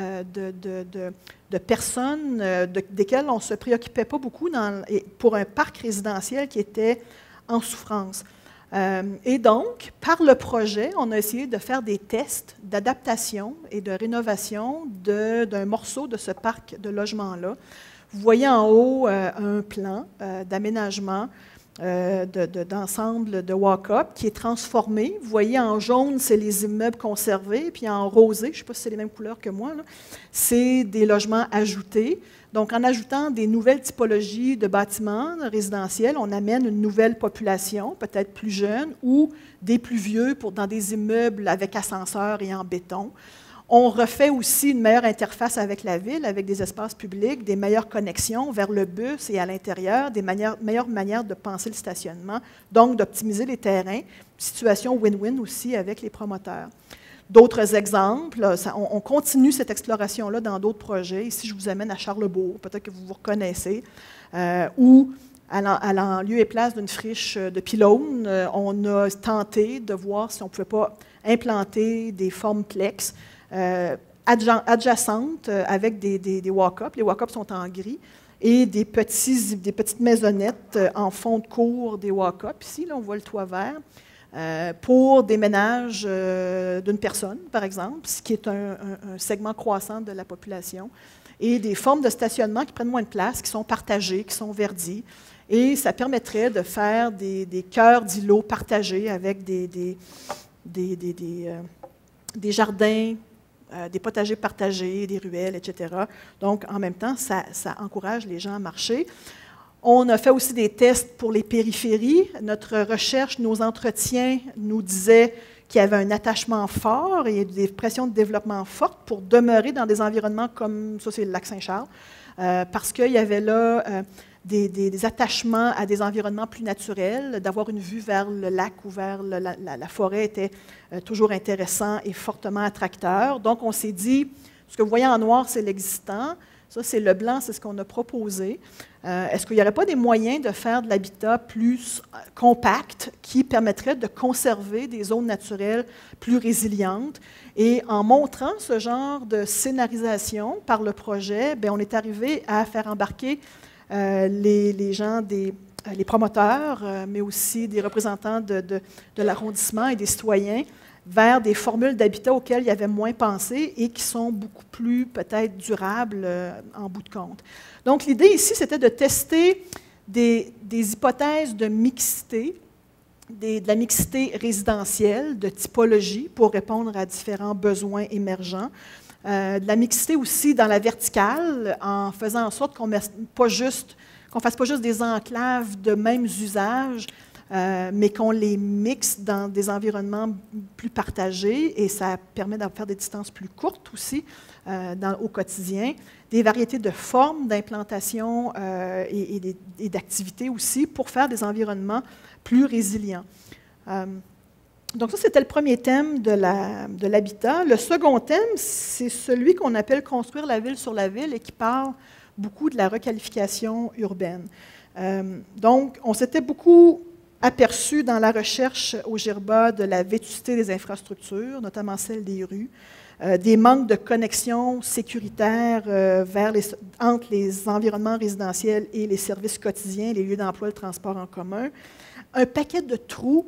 Speaker 1: de personnes desquelles on ne se préoccupait pas beaucoup pour un parc résidentiel qui était en souffrance. Et donc, par le projet, on a essayé de faire des tests d'adaptation et de rénovation d'un morceau de ce parc de logements-là. Vous voyez en haut un plan d'aménagement d'ensemble de walk-up qui est transformé. Vous voyez en jaune, c'est les immeubles conservés, puis en rosé, je ne sais pas si c'est les mêmes couleurs que moi, c'est des logements ajoutés. Donc, en ajoutant des nouvelles typologies de bâtiments résidentiels, on amène une nouvelle population, peut-être plus jeune, ou des plus vieux dans des immeubles avec ascenseur et en béton. On refait aussi une meilleure interface avec la ville, avec des espaces publics, des meilleures connexions vers le bus et à l'intérieur, des meilleures manières de penser le stationnement, donc d'optimiser les terrains. Situation win-win aussi avec les promoteurs. D'autres exemples, on continue cette exploration-là dans d'autres projets. Ici, je vous amène à Charlesbourg, peut-être que vous vous reconnaissez, où, à lieu et place d'une friche de pylônes, on a tenté de voir si on ne pouvait pas implanter des formes plex adjacentes avec des walk-up. Les walk-up sont en gris. Et des petites maisonnettes en fond de cour des walk-up. Ici, là, on voit le toit vert. Pour des ménages d'une personne, par exemple, ce qui est un segment croissant de la population, et des formes de stationnement qui prennent moins de place, qui sont partagées, qui sont verdies. Et ça permettrait de faire des cœurs d'îlots partagés avec des jardins, des potagers partagés, des ruelles, etc. Donc, en même temps, ça encourage les gens à marcher. On a fait aussi des tests pour les périphéries. Notre recherche, nos entretiens nous disaient qu'il y avait un attachement fort et des pressions de développement fortes pour demeurer dans des environnements comme, ça c'est le lac Saint-Charles, parce qu'il y avait là des attachements à des environnements plus naturels, d'avoir une vue vers le lac ou vers la forêt était toujours intéressant et fortement attracteur. Donc on s'est dit, ce que vous voyez en noir, c'est l'existant. Ça, c'est le blanc, c'est ce qu'on a proposé. Est-ce qu'il n'y aurait pas des moyens de faire de l'habitat plus compact qui permettrait de conserver des zones naturelles plus résilientes? Et en montrant ce genre de scénarisation par le projet, bien, on est arrivé à faire embarquer les gens, les promoteurs, mais aussi des représentants de l'arrondissement et des citoyens vers des formules d'habitat auxquelles il y avait moins pensé et qui sont beaucoup plus, peut-être, durables en bout de compte. Donc, l'idée ici, c'était de tester des hypothèses de mixité, de la mixité résidentielle, de typologie pour répondre à différents besoins émergents, de la mixité aussi dans la verticale, en faisant en sorte qu'on ne fasse pas juste des enclaves de mêmes usages, mais qu'on les mixe dans des environnements plus partagés, et ça permet de faire des distances plus courtes aussi au quotidien. Des variétés de formes d'implantation et d'activités aussi pour faire des environnements plus résilients. Donc ça, c'était le premier thème de l'habitat. Le second thème, c'est celui qu'on appelle « Construire la ville sur la ville » et qui parle beaucoup de la requalification urbaine. Donc, on s'était beaucoup aperçu dans la recherche au GIRBA de la vétusté des infrastructures, notamment celle des rues, des manques de connexion sécuritaire entre les environnements résidentiels et les services quotidiens, les lieux d'emploi, le transport en commun, un paquet de trous,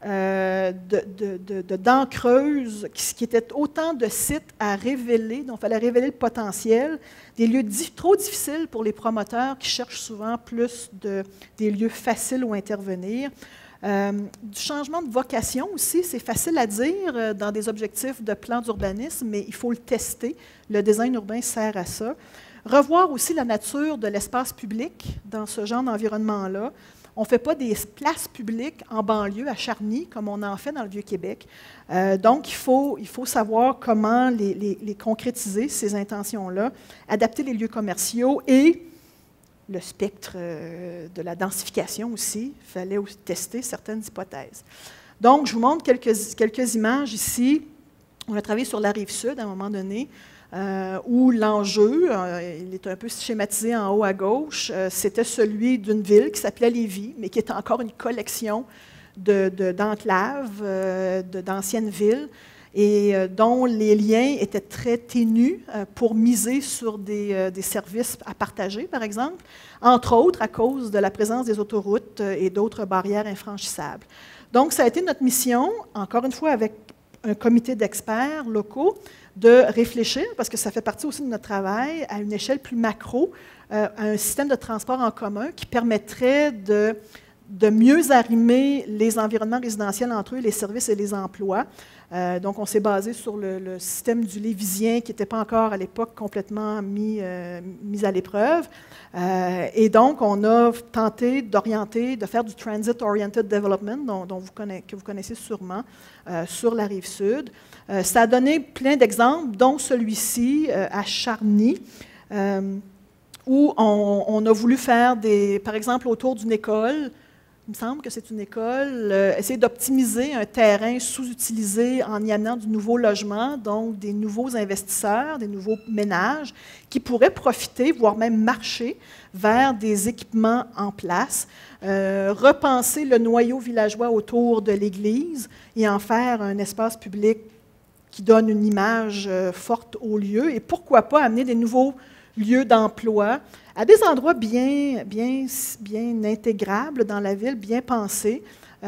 Speaker 1: de dents creuses, qui étaient autant de sites à révéler, dont il fallait révéler le potentiel, des lieux trop difficiles pour les promoteurs qui cherchent souvent plus des lieux faciles où intervenir. Du changement de vocation aussi, c'est facile à dire dans des objectifs de plan d'urbanisme, mais il faut le tester. Le design urbain sert à ça. Revoir aussi la nature de l'espace public dans ce genre d'environnement-là. On ne fait pas des places publiques en banlieue, à Charny, comme on en fait dans le Vieux-Québec. Donc, il faut savoir comment les concrétiser, ces intentions-là, adapter les lieux commerciaux et le spectre de la densification aussi. Il fallait aussi tester certaines hypothèses. Donc, je vous montre quelques images ici. On a travaillé sur la Rive-Sud à un moment donné, où l'enjeu, il est un peu schématisé en haut à gauche, c'était celui d'une ville qui s'appelait Lévis, mais qui était encore une collection d'enclaves, d'anciennes villes, et dont les liens étaient très ténus pour miser sur des services à partager, par exemple, entre autres à cause de la présence des autoroutes et d'autres barrières infranchissables. Donc, ça a été notre mission, encore une fois avec un comité d'experts locaux, de réfléchir, parce que ça fait partie aussi de notre travail, à une échelle plus macro, à un système de transport en commun qui permettrait de mieux arrimer les environnements résidentiels entre eux, les services et les emplois. Donc, on s'est basé sur le système du Lévisien qui n'était pas encore à l'époque complètement mis à l'épreuve. Et donc, on a tenté d'orienter, de faire du Transit Oriented Development, que vous connaissez sûrement, sur la Rive-Sud. Ça a donné plein d'exemples, dont celui-ci à Charny, où on a voulu faire par exemple, autour d'une école. Il me semble que c'est une école, essayer d'optimiser un terrain sous-utilisé en y amenant du nouveau logement, donc des nouveaux investisseurs, des nouveaux ménages qui pourraient profiter, voire même marcher vers des équipements en place, repenser le noyau villageois autour de l'église et en faire un espace public qui donne une image forte au lieu, et pourquoi pas amener des nouveaux lieux d'emploi à des endroits bien intégrables dans la ville, bien pensés,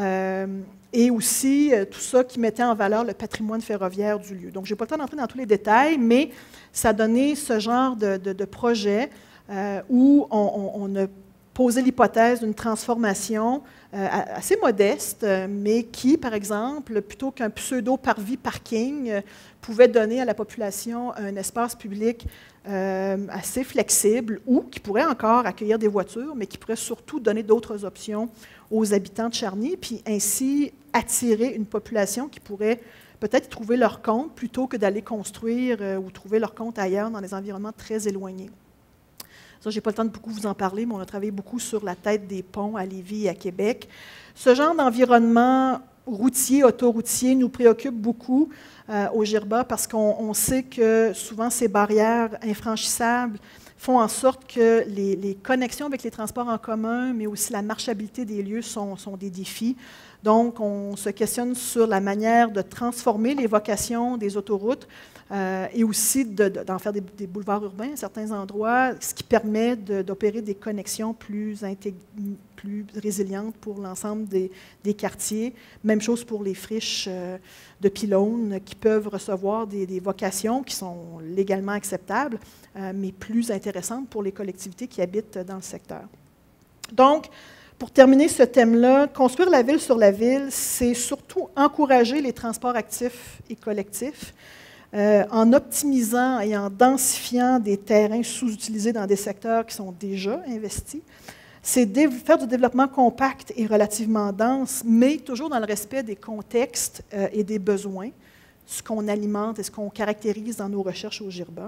Speaker 1: et aussi tout ça qui mettait en valeur le patrimoine ferroviaire du lieu. Donc, je n'ai pas le temps d'entrer dans tous les détails, mais ça a donné ce genre de projet où on a posé l'hypothèse d'une transformation assez modeste, mais qui, par exemple, plutôt qu'un pseudo-parvis parking, pouvait donner à la population un espace public assez flexible ou qui pourrait encore accueillir des voitures, mais qui pourrait surtout donner d'autres options aux habitants de Charny, puis ainsi attirer une population qui pourrait peut-être trouver leur compte plutôt que d'aller construire ou trouver leur compte ailleurs dans des environnements très éloignés. Ça, je n'ai pas le temps de beaucoup vous en parler, mais on a travaillé beaucoup sur la tête des ponts à Lévis et à Québec. Ce genre d'environnement routier, autoroutier nous préoccupe beaucoup au GIRBA parce qu'on sait que souvent ces barrières infranchissables font en sorte que les connexions avec les transports en commun, mais aussi la marchabilité des lieux sont des défis. Donc, on se questionne sur la manière de transformer les vocations des autoroutes et aussi d'en faire des boulevards urbains à certains endroits, ce qui permet d'opérer des connexions plus résilientes pour l'ensemble des quartiers. Même chose pour les friches de pylônes qui peuvent recevoir des vocations qui sont légalement acceptables, mais plus intéressantes pour les collectivités qui habitent dans le secteur. Donc, pour terminer ce thème-là, construire la ville sur la ville, c'est surtout encourager les transports actifs et collectifs en optimisant et en densifiant des terrains sous-utilisés dans des secteurs qui sont déjà investis. c'est faire du développement compact et relativement dense, mais toujours dans le respect des contextes et des besoins, ce qu'on alimente et ce qu'on caractérise dans nos recherches au GIRBA.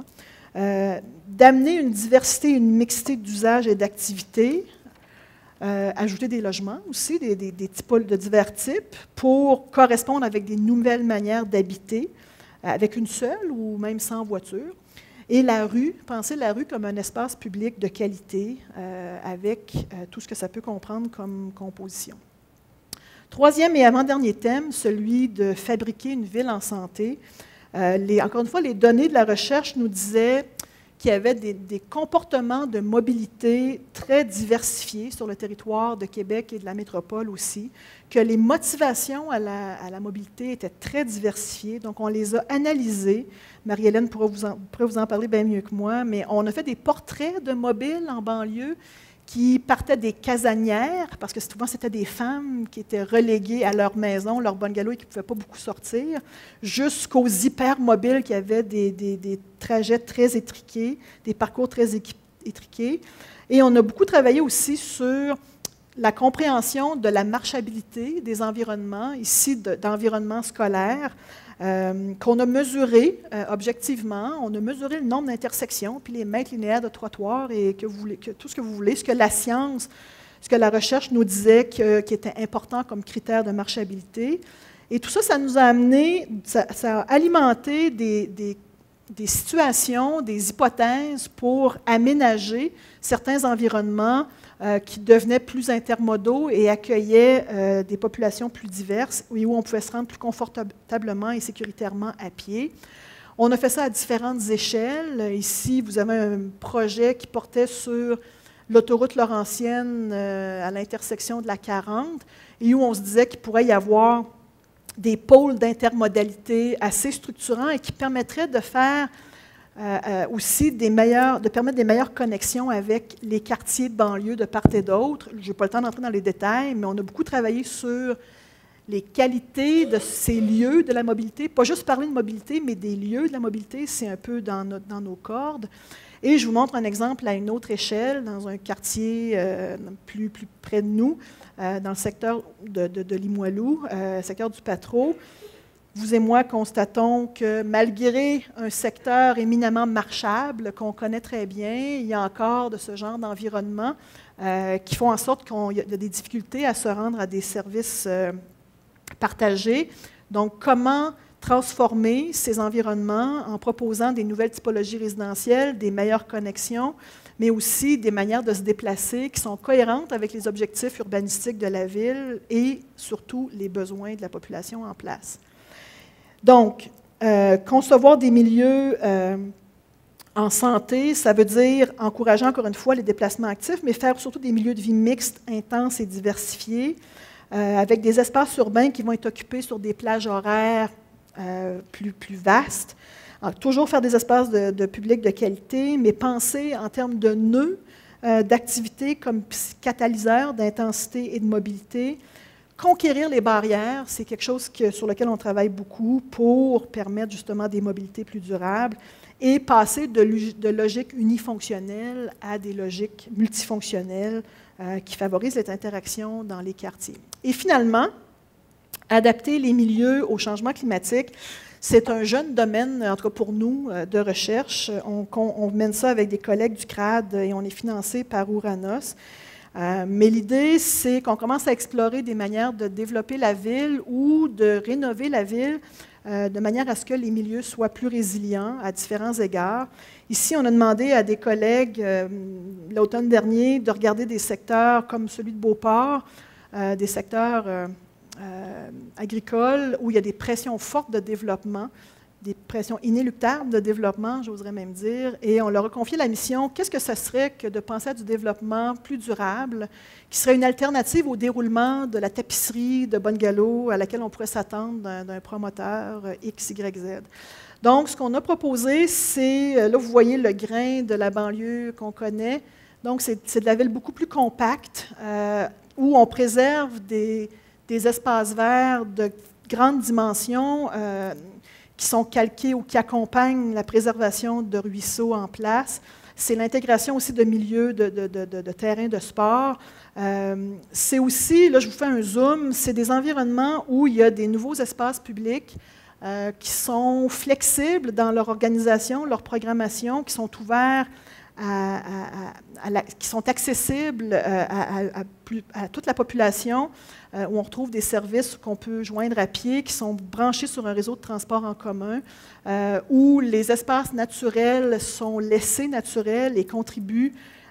Speaker 1: D'amener une diversité, une mixité d'usages et d'activités, ajouter des logements aussi, des types de divers types, pour correspondre avec des nouvelles manières d'habiter, avec une seule ou même sans voiture. Et la rue, penser la rue comme un espace public de qualité, avec tout ce que ça peut comprendre comme composition. Troisième et avant-dernier thème, celui de fabriquer une ville en santé. Encore une fois, les données de la recherche nous disaient qu'il y avait des comportements de mobilité très diversifiés sur le territoire de Québec et de la métropole aussi, que les motivations à la mobilité étaient très diversifiées. Donc, on les a analysées. Marie-Hélène pourrait vous en parler bien mieux que moi, mais on a fait des portraits de mobiles en banlieue qui partaient des casanières, parce que souvent c'était des femmes qui étaient reléguées à leur maison, leur bungalow, et qui ne pouvaient pas beaucoup sortir, jusqu'aux hypermobiles qui avaient des trajets très étriqués, des parcours très étriqués. Et on a beaucoup travaillé aussi sur la compréhension de la marchabilité des environnements, ici d'environnements scolaires, qu'on a mesuré objectivement. On a mesuré le nombre d'intersections, puis les mètres linéaires de trottoirs, et que tout ce que vous voulez, ce que la science, ce que la recherche nous disait qui était important comme critère de marchabilité. Et tout ça, ça nous a amené, ça a alimenté des situations, des hypothèses pour aménager certains environnements qui devenaient plus intermodaux et accueillaient des populations plus diverses, où on pouvait se rendre plus confortablement et sécuritairement à pied. On a fait ça à différentes échelles. Ici, vous avez un projet qui portait sur l'autoroute Laurentienne à l'intersection de la 40, et où on se disait qu'il pourrait y avoir des pôles d'intermodalité assez structurants et qui permettraient de faire aussi de permettre des meilleures connexions avec les quartiers de banlieue de part et d'autre. Je n'ai pas le temps d'entrer dans les détails, mais on a beaucoup travaillé sur les qualités de ces lieux de la mobilité. Pas juste parler de mobilité, mais des lieux de la mobilité, c'est un peu dans nos cordes. Et je vous montre un exemple à une autre échelle, dans un quartier plus près de nous, dans le secteur de Limoilou, secteur du Patro. Vous et moi constatons que malgré un secteur éminemment marchable qu'on connaît très bien, il y a encore de ce genre d'environnement qui font en sorte qu'il y a des difficultés à se rendre à des services partagés. Donc, comment transformer ces environnements en proposant des nouvelles typologies résidentielles, des meilleures connexions, mais aussi des manières de se déplacer qui sont cohérentes avec les objectifs urbanistiques de la ville et surtout les besoins de la population en place. Donc, concevoir des milieux en santé, ça veut dire encourager encore une fois les déplacements actifs, mais faire surtout des milieux de vie mixtes, intenses et diversifiés, avec des espaces urbains qui vont être occupés sur des plages horaires plus vastes. Alors, toujours faire des espaces de public de qualité, mais penser en termes de nœuds d'activités comme catalyseurs d'intensité et de mobilité. Conquérir les barrières, c'est quelque chose sur lequel on travaille beaucoup pour permettre justement des mobilités plus durables et passer de logiques unifonctionnelles à des logiques multifonctionnelles qui favorisent les interactions dans les quartiers. Et finalement, adapter les milieux au changement climatique, c'est un jeune domaine, en tout cas pour nous, de recherche. On mène ça avec des collègues du CRAD et on est financé par Ouranos. Mais l'idée, c'est qu'on commence à explorer des manières de développer la ville ou de rénover la ville de manière à ce que les milieux soient plus résilients à différents égards. Ici, on a demandé à des collègues l'automne dernier de regarder des secteurs comme celui de Beauport, des secteurs agricoles où il y a des pressions fortes de développement, des pressions inéluctables de développement, j'oserais même dire, et on leur a confié la mission, qu'est-ce que ce serait que de penser à du développement plus durable, qui serait une alternative au déroulement de la tapisserie de bungalow à laquelle on pourrait s'attendre d'un promoteur X, Y, Z. Donc, ce qu'on a proposé, c'est, là, vous voyez le grain de la banlieue qu'on connaît, donc c'est de la ville beaucoup plus compacte, où on préserve des espaces verts de grande dimension, qui sont calqués ou qui accompagnent la préservation de ruisseaux en place. c'est l'intégration aussi de milieux de terrains de sport. C'est aussi, là je vous fais un zoom, c'est des environnements où il y a des nouveaux espaces publics qui sont flexibles dans leur organisation, leur programmation, qui sont ouverts qui sont accessibles à toute la population, où on retrouve des services qu'on peut joindre à pied, qui sont branchés sur un réseau de transport en commun, où les espaces naturels sont laissés naturels et contribuent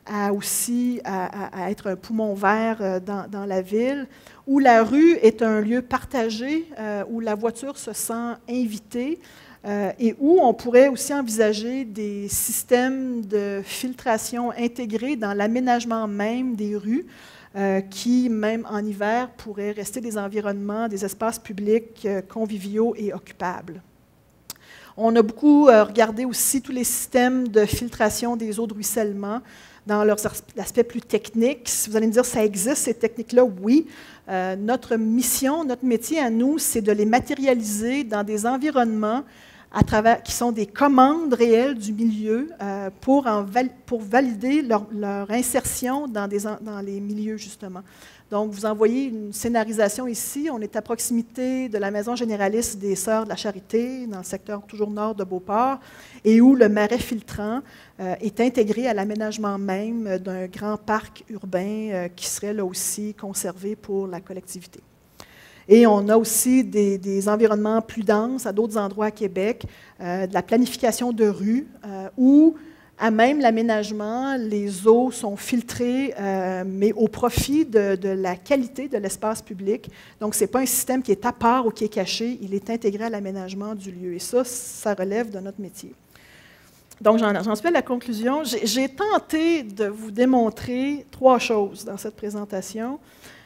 Speaker 1: aussi à être un poumon vert dans la ville, où la rue est un lieu partagé, où la voiture se sent invitée, et où on pourrait aussi envisager des systèmes de filtration intégrés dans l'aménagement même des rues, qui, même en hiver, pourraient rester des environnements, des espaces publics conviviaux et occupables. On a beaucoup regardé aussi tous les systèmes de filtration des eaux de ruissellement dans leurs aspects plus techniques. Si vous allez me dire, ça existe, ces techniques-là, oui. Notre mission, notre métier à nous, c'est de les matérialiser dans des environnements qui sont des commandes réelles du milieu pour valider leur insertion dans les milieux, justement. Donc, vous en voyez une scénarisation ici. On est à proximité de la Maison généraliste des Sœurs de la Charité, dans le secteur toujours nord de Beauport, et où le marais filtrant est intégré à l'aménagement même d'un grand parc urbain qui serait là aussi conservé pour la collectivité. Et on a aussi des environnements plus denses à d'autres endroits à Québec, de la planification de rues, où, à même l'aménagement, les eaux sont filtrées, mais au profit de la qualité de l'espace public. Donc, ce n'est pas un système qui est à part ou qui est caché, il est intégré à l'aménagement du lieu. Et ça relève de notre métier. Donc, j'en suis à la conclusion. J'ai tenté de vous démontrer 3 choses dans cette présentation.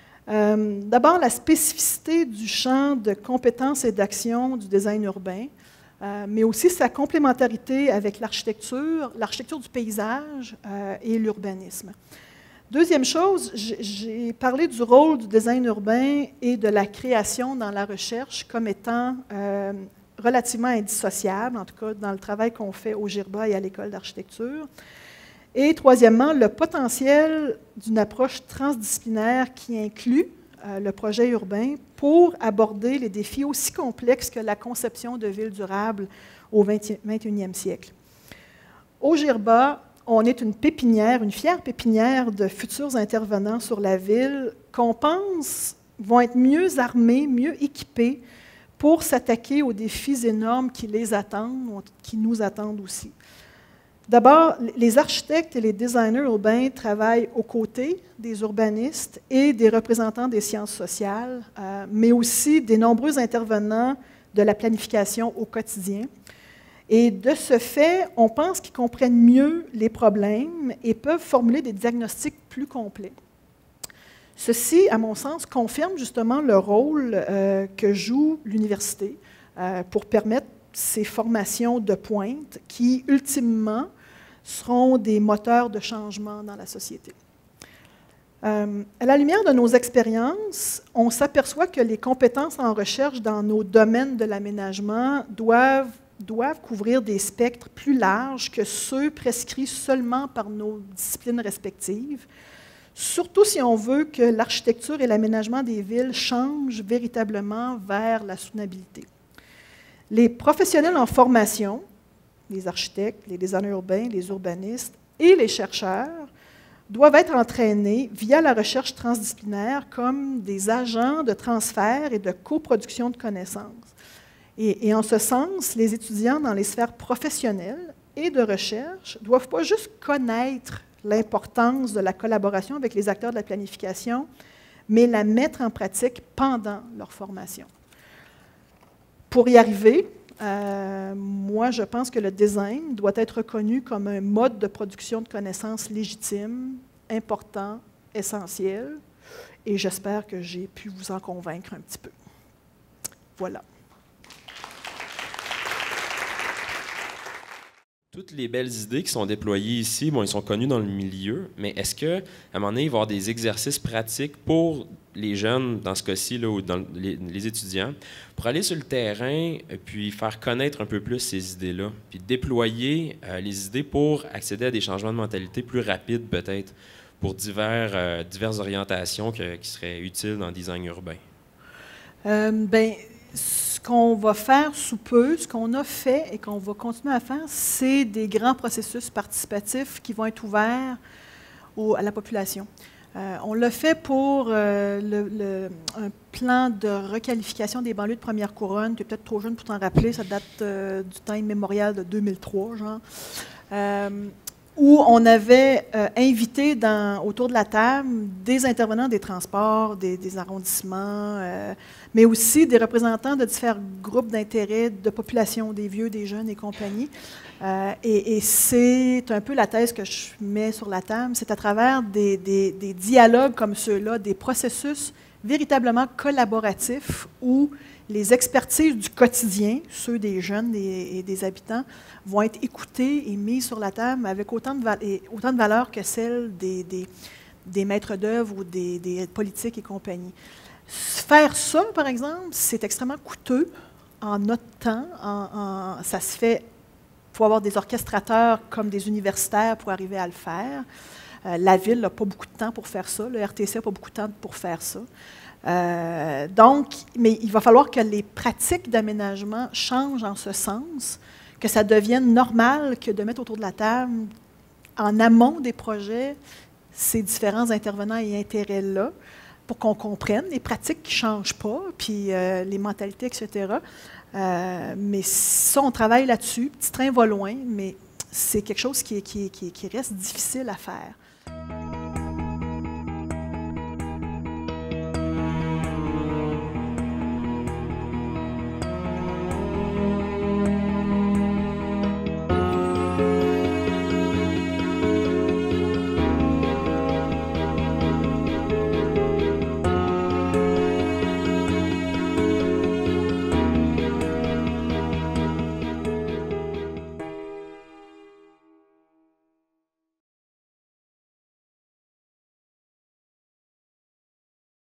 Speaker 1: D'abord, la spécificité du champ de compétences et d'action du design urbain, mais aussi sa complémentarité avec l'architecture du paysage et l'urbanisme. Deuxième chose, j'ai parlé du rôle du design urbain et de la création dans la recherche comme étant relativement indissociable, en tout cas dans le travail qu'on fait au GIRBA et à l'École d'architecture. Et troisièmement, le potentiel d'une approche transdisciplinaire qui inclut le projet urbain pour aborder les défis aussi complexes que la conception de villes durables au 21e siècle. Au GIRBA, on est une pépinière, une fière pépinière de futurs intervenants sur la ville qu'on pense vont être mieux armés, mieux équipés pour s'attaquer aux défis énormes qui les attendent, qui nous attendent aussi. D'abord, les architectes et les designers urbains travaillent aux côtés des urbanistes et des représentants des sciences sociales, mais aussi des nombreux intervenants de la planification au quotidien. Et de ce fait, on pense qu'ils comprennent mieux les problèmes et peuvent formuler des diagnostics plus complets. Ceci, à mon sens, confirme justement le rôle que joue l'université pour permettre ces formations de pointe qui, ultimement, seront des moteurs de changement dans la société. À la lumière de nos expériences, on s'aperçoit que les compétences en recherche dans nos domaines de l'aménagement doivent couvrir des spectres plus larges que ceux prescrits seulement par nos disciplines respectives, surtout si on veut que l'architecture et l'aménagement des villes changent véritablement vers la soutenabilité. Les professionnels en formation, les architectes, les designers urbains, les urbanistes et les chercheurs doivent être entraînés via la recherche transdisciplinaire comme des agents de transfert et de coproduction de connaissances. Et en ce sens, les étudiants dans les sphères professionnelles et de recherche ne doivent pas juste connaître l'importance de la collaboration avec les acteurs de la planification, mais la mettre en pratique pendant leur formation. Pour y arriver, moi, je pense que le design doit être reconnu comme un mode de production de connaissances légitime, important, essentiel, et j'espère que j'ai pu vous en convaincre un petit peu. Voilà.
Speaker 2: Toutes les belles idées qui sont déployées ici, bon, ils sont connus dans le milieu, mais est-ce qu'à un moment donné, il va y avoir des exercices pratiques pour les jeunes, dans ce cas-ci, ou dans les étudiants, pour aller sur le terrain, puis faire connaître un peu plus ces idées-là, puis déployer les idées pour accéder à des changements de mentalité plus rapides, peut-être, pour diverses orientations qui seraient utiles dans le design urbain?
Speaker 1: Ce qu'on va faire sous peu, ce qu'on a fait et qu'on va continuer à faire, c'est des grands processus participatifs qui vont être ouverts à la population. On l'a fait pour un plan de requalification des banlieues de première couronne. Tu es peut-être trop jeune pour t'en rappeler, ça date du temps immémorial de 2003, genre. Où on avait invité autour de la table des intervenants des transports, des arrondissements, mais aussi des représentants de différents groupes d'intérêt, de population, des vieux, des jeunes et compagnie. Et c'est un peu la thèse que je mets sur la table, c'est à travers des dialogues comme ceux-là, des processus véritablement collaboratifs où les expertises du quotidien, ceux des jeunes et des habitants, vont être écoutées et mises sur la table avec autant de valeur que celles des maîtres d'œuvre ou des politiques et compagnie. Faire ça, par exemple, c'est extrêmement coûteux en notre temps. Ça se fait, il faut avoir des orchestrateurs comme des universitaires pour arriver à le faire. La ville n'a pas beaucoup de temps pour faire ça. Le RTC n'a pas beaucoup de temps pour faire ça. Mais il va falloir que les pratiques d'aménagement changent en ce sens, que ça devienne normal que de mettre autour de la table, en amont des projets, ces différents intervenants et intérêts-là, pour qu'on comprenne les pratiques qui ne changent pas, puis les mentalités, etc. Mais ça, on travaille là-dessus. Petit train va loin, mais c'est quelque chose qui reste difficile à faire.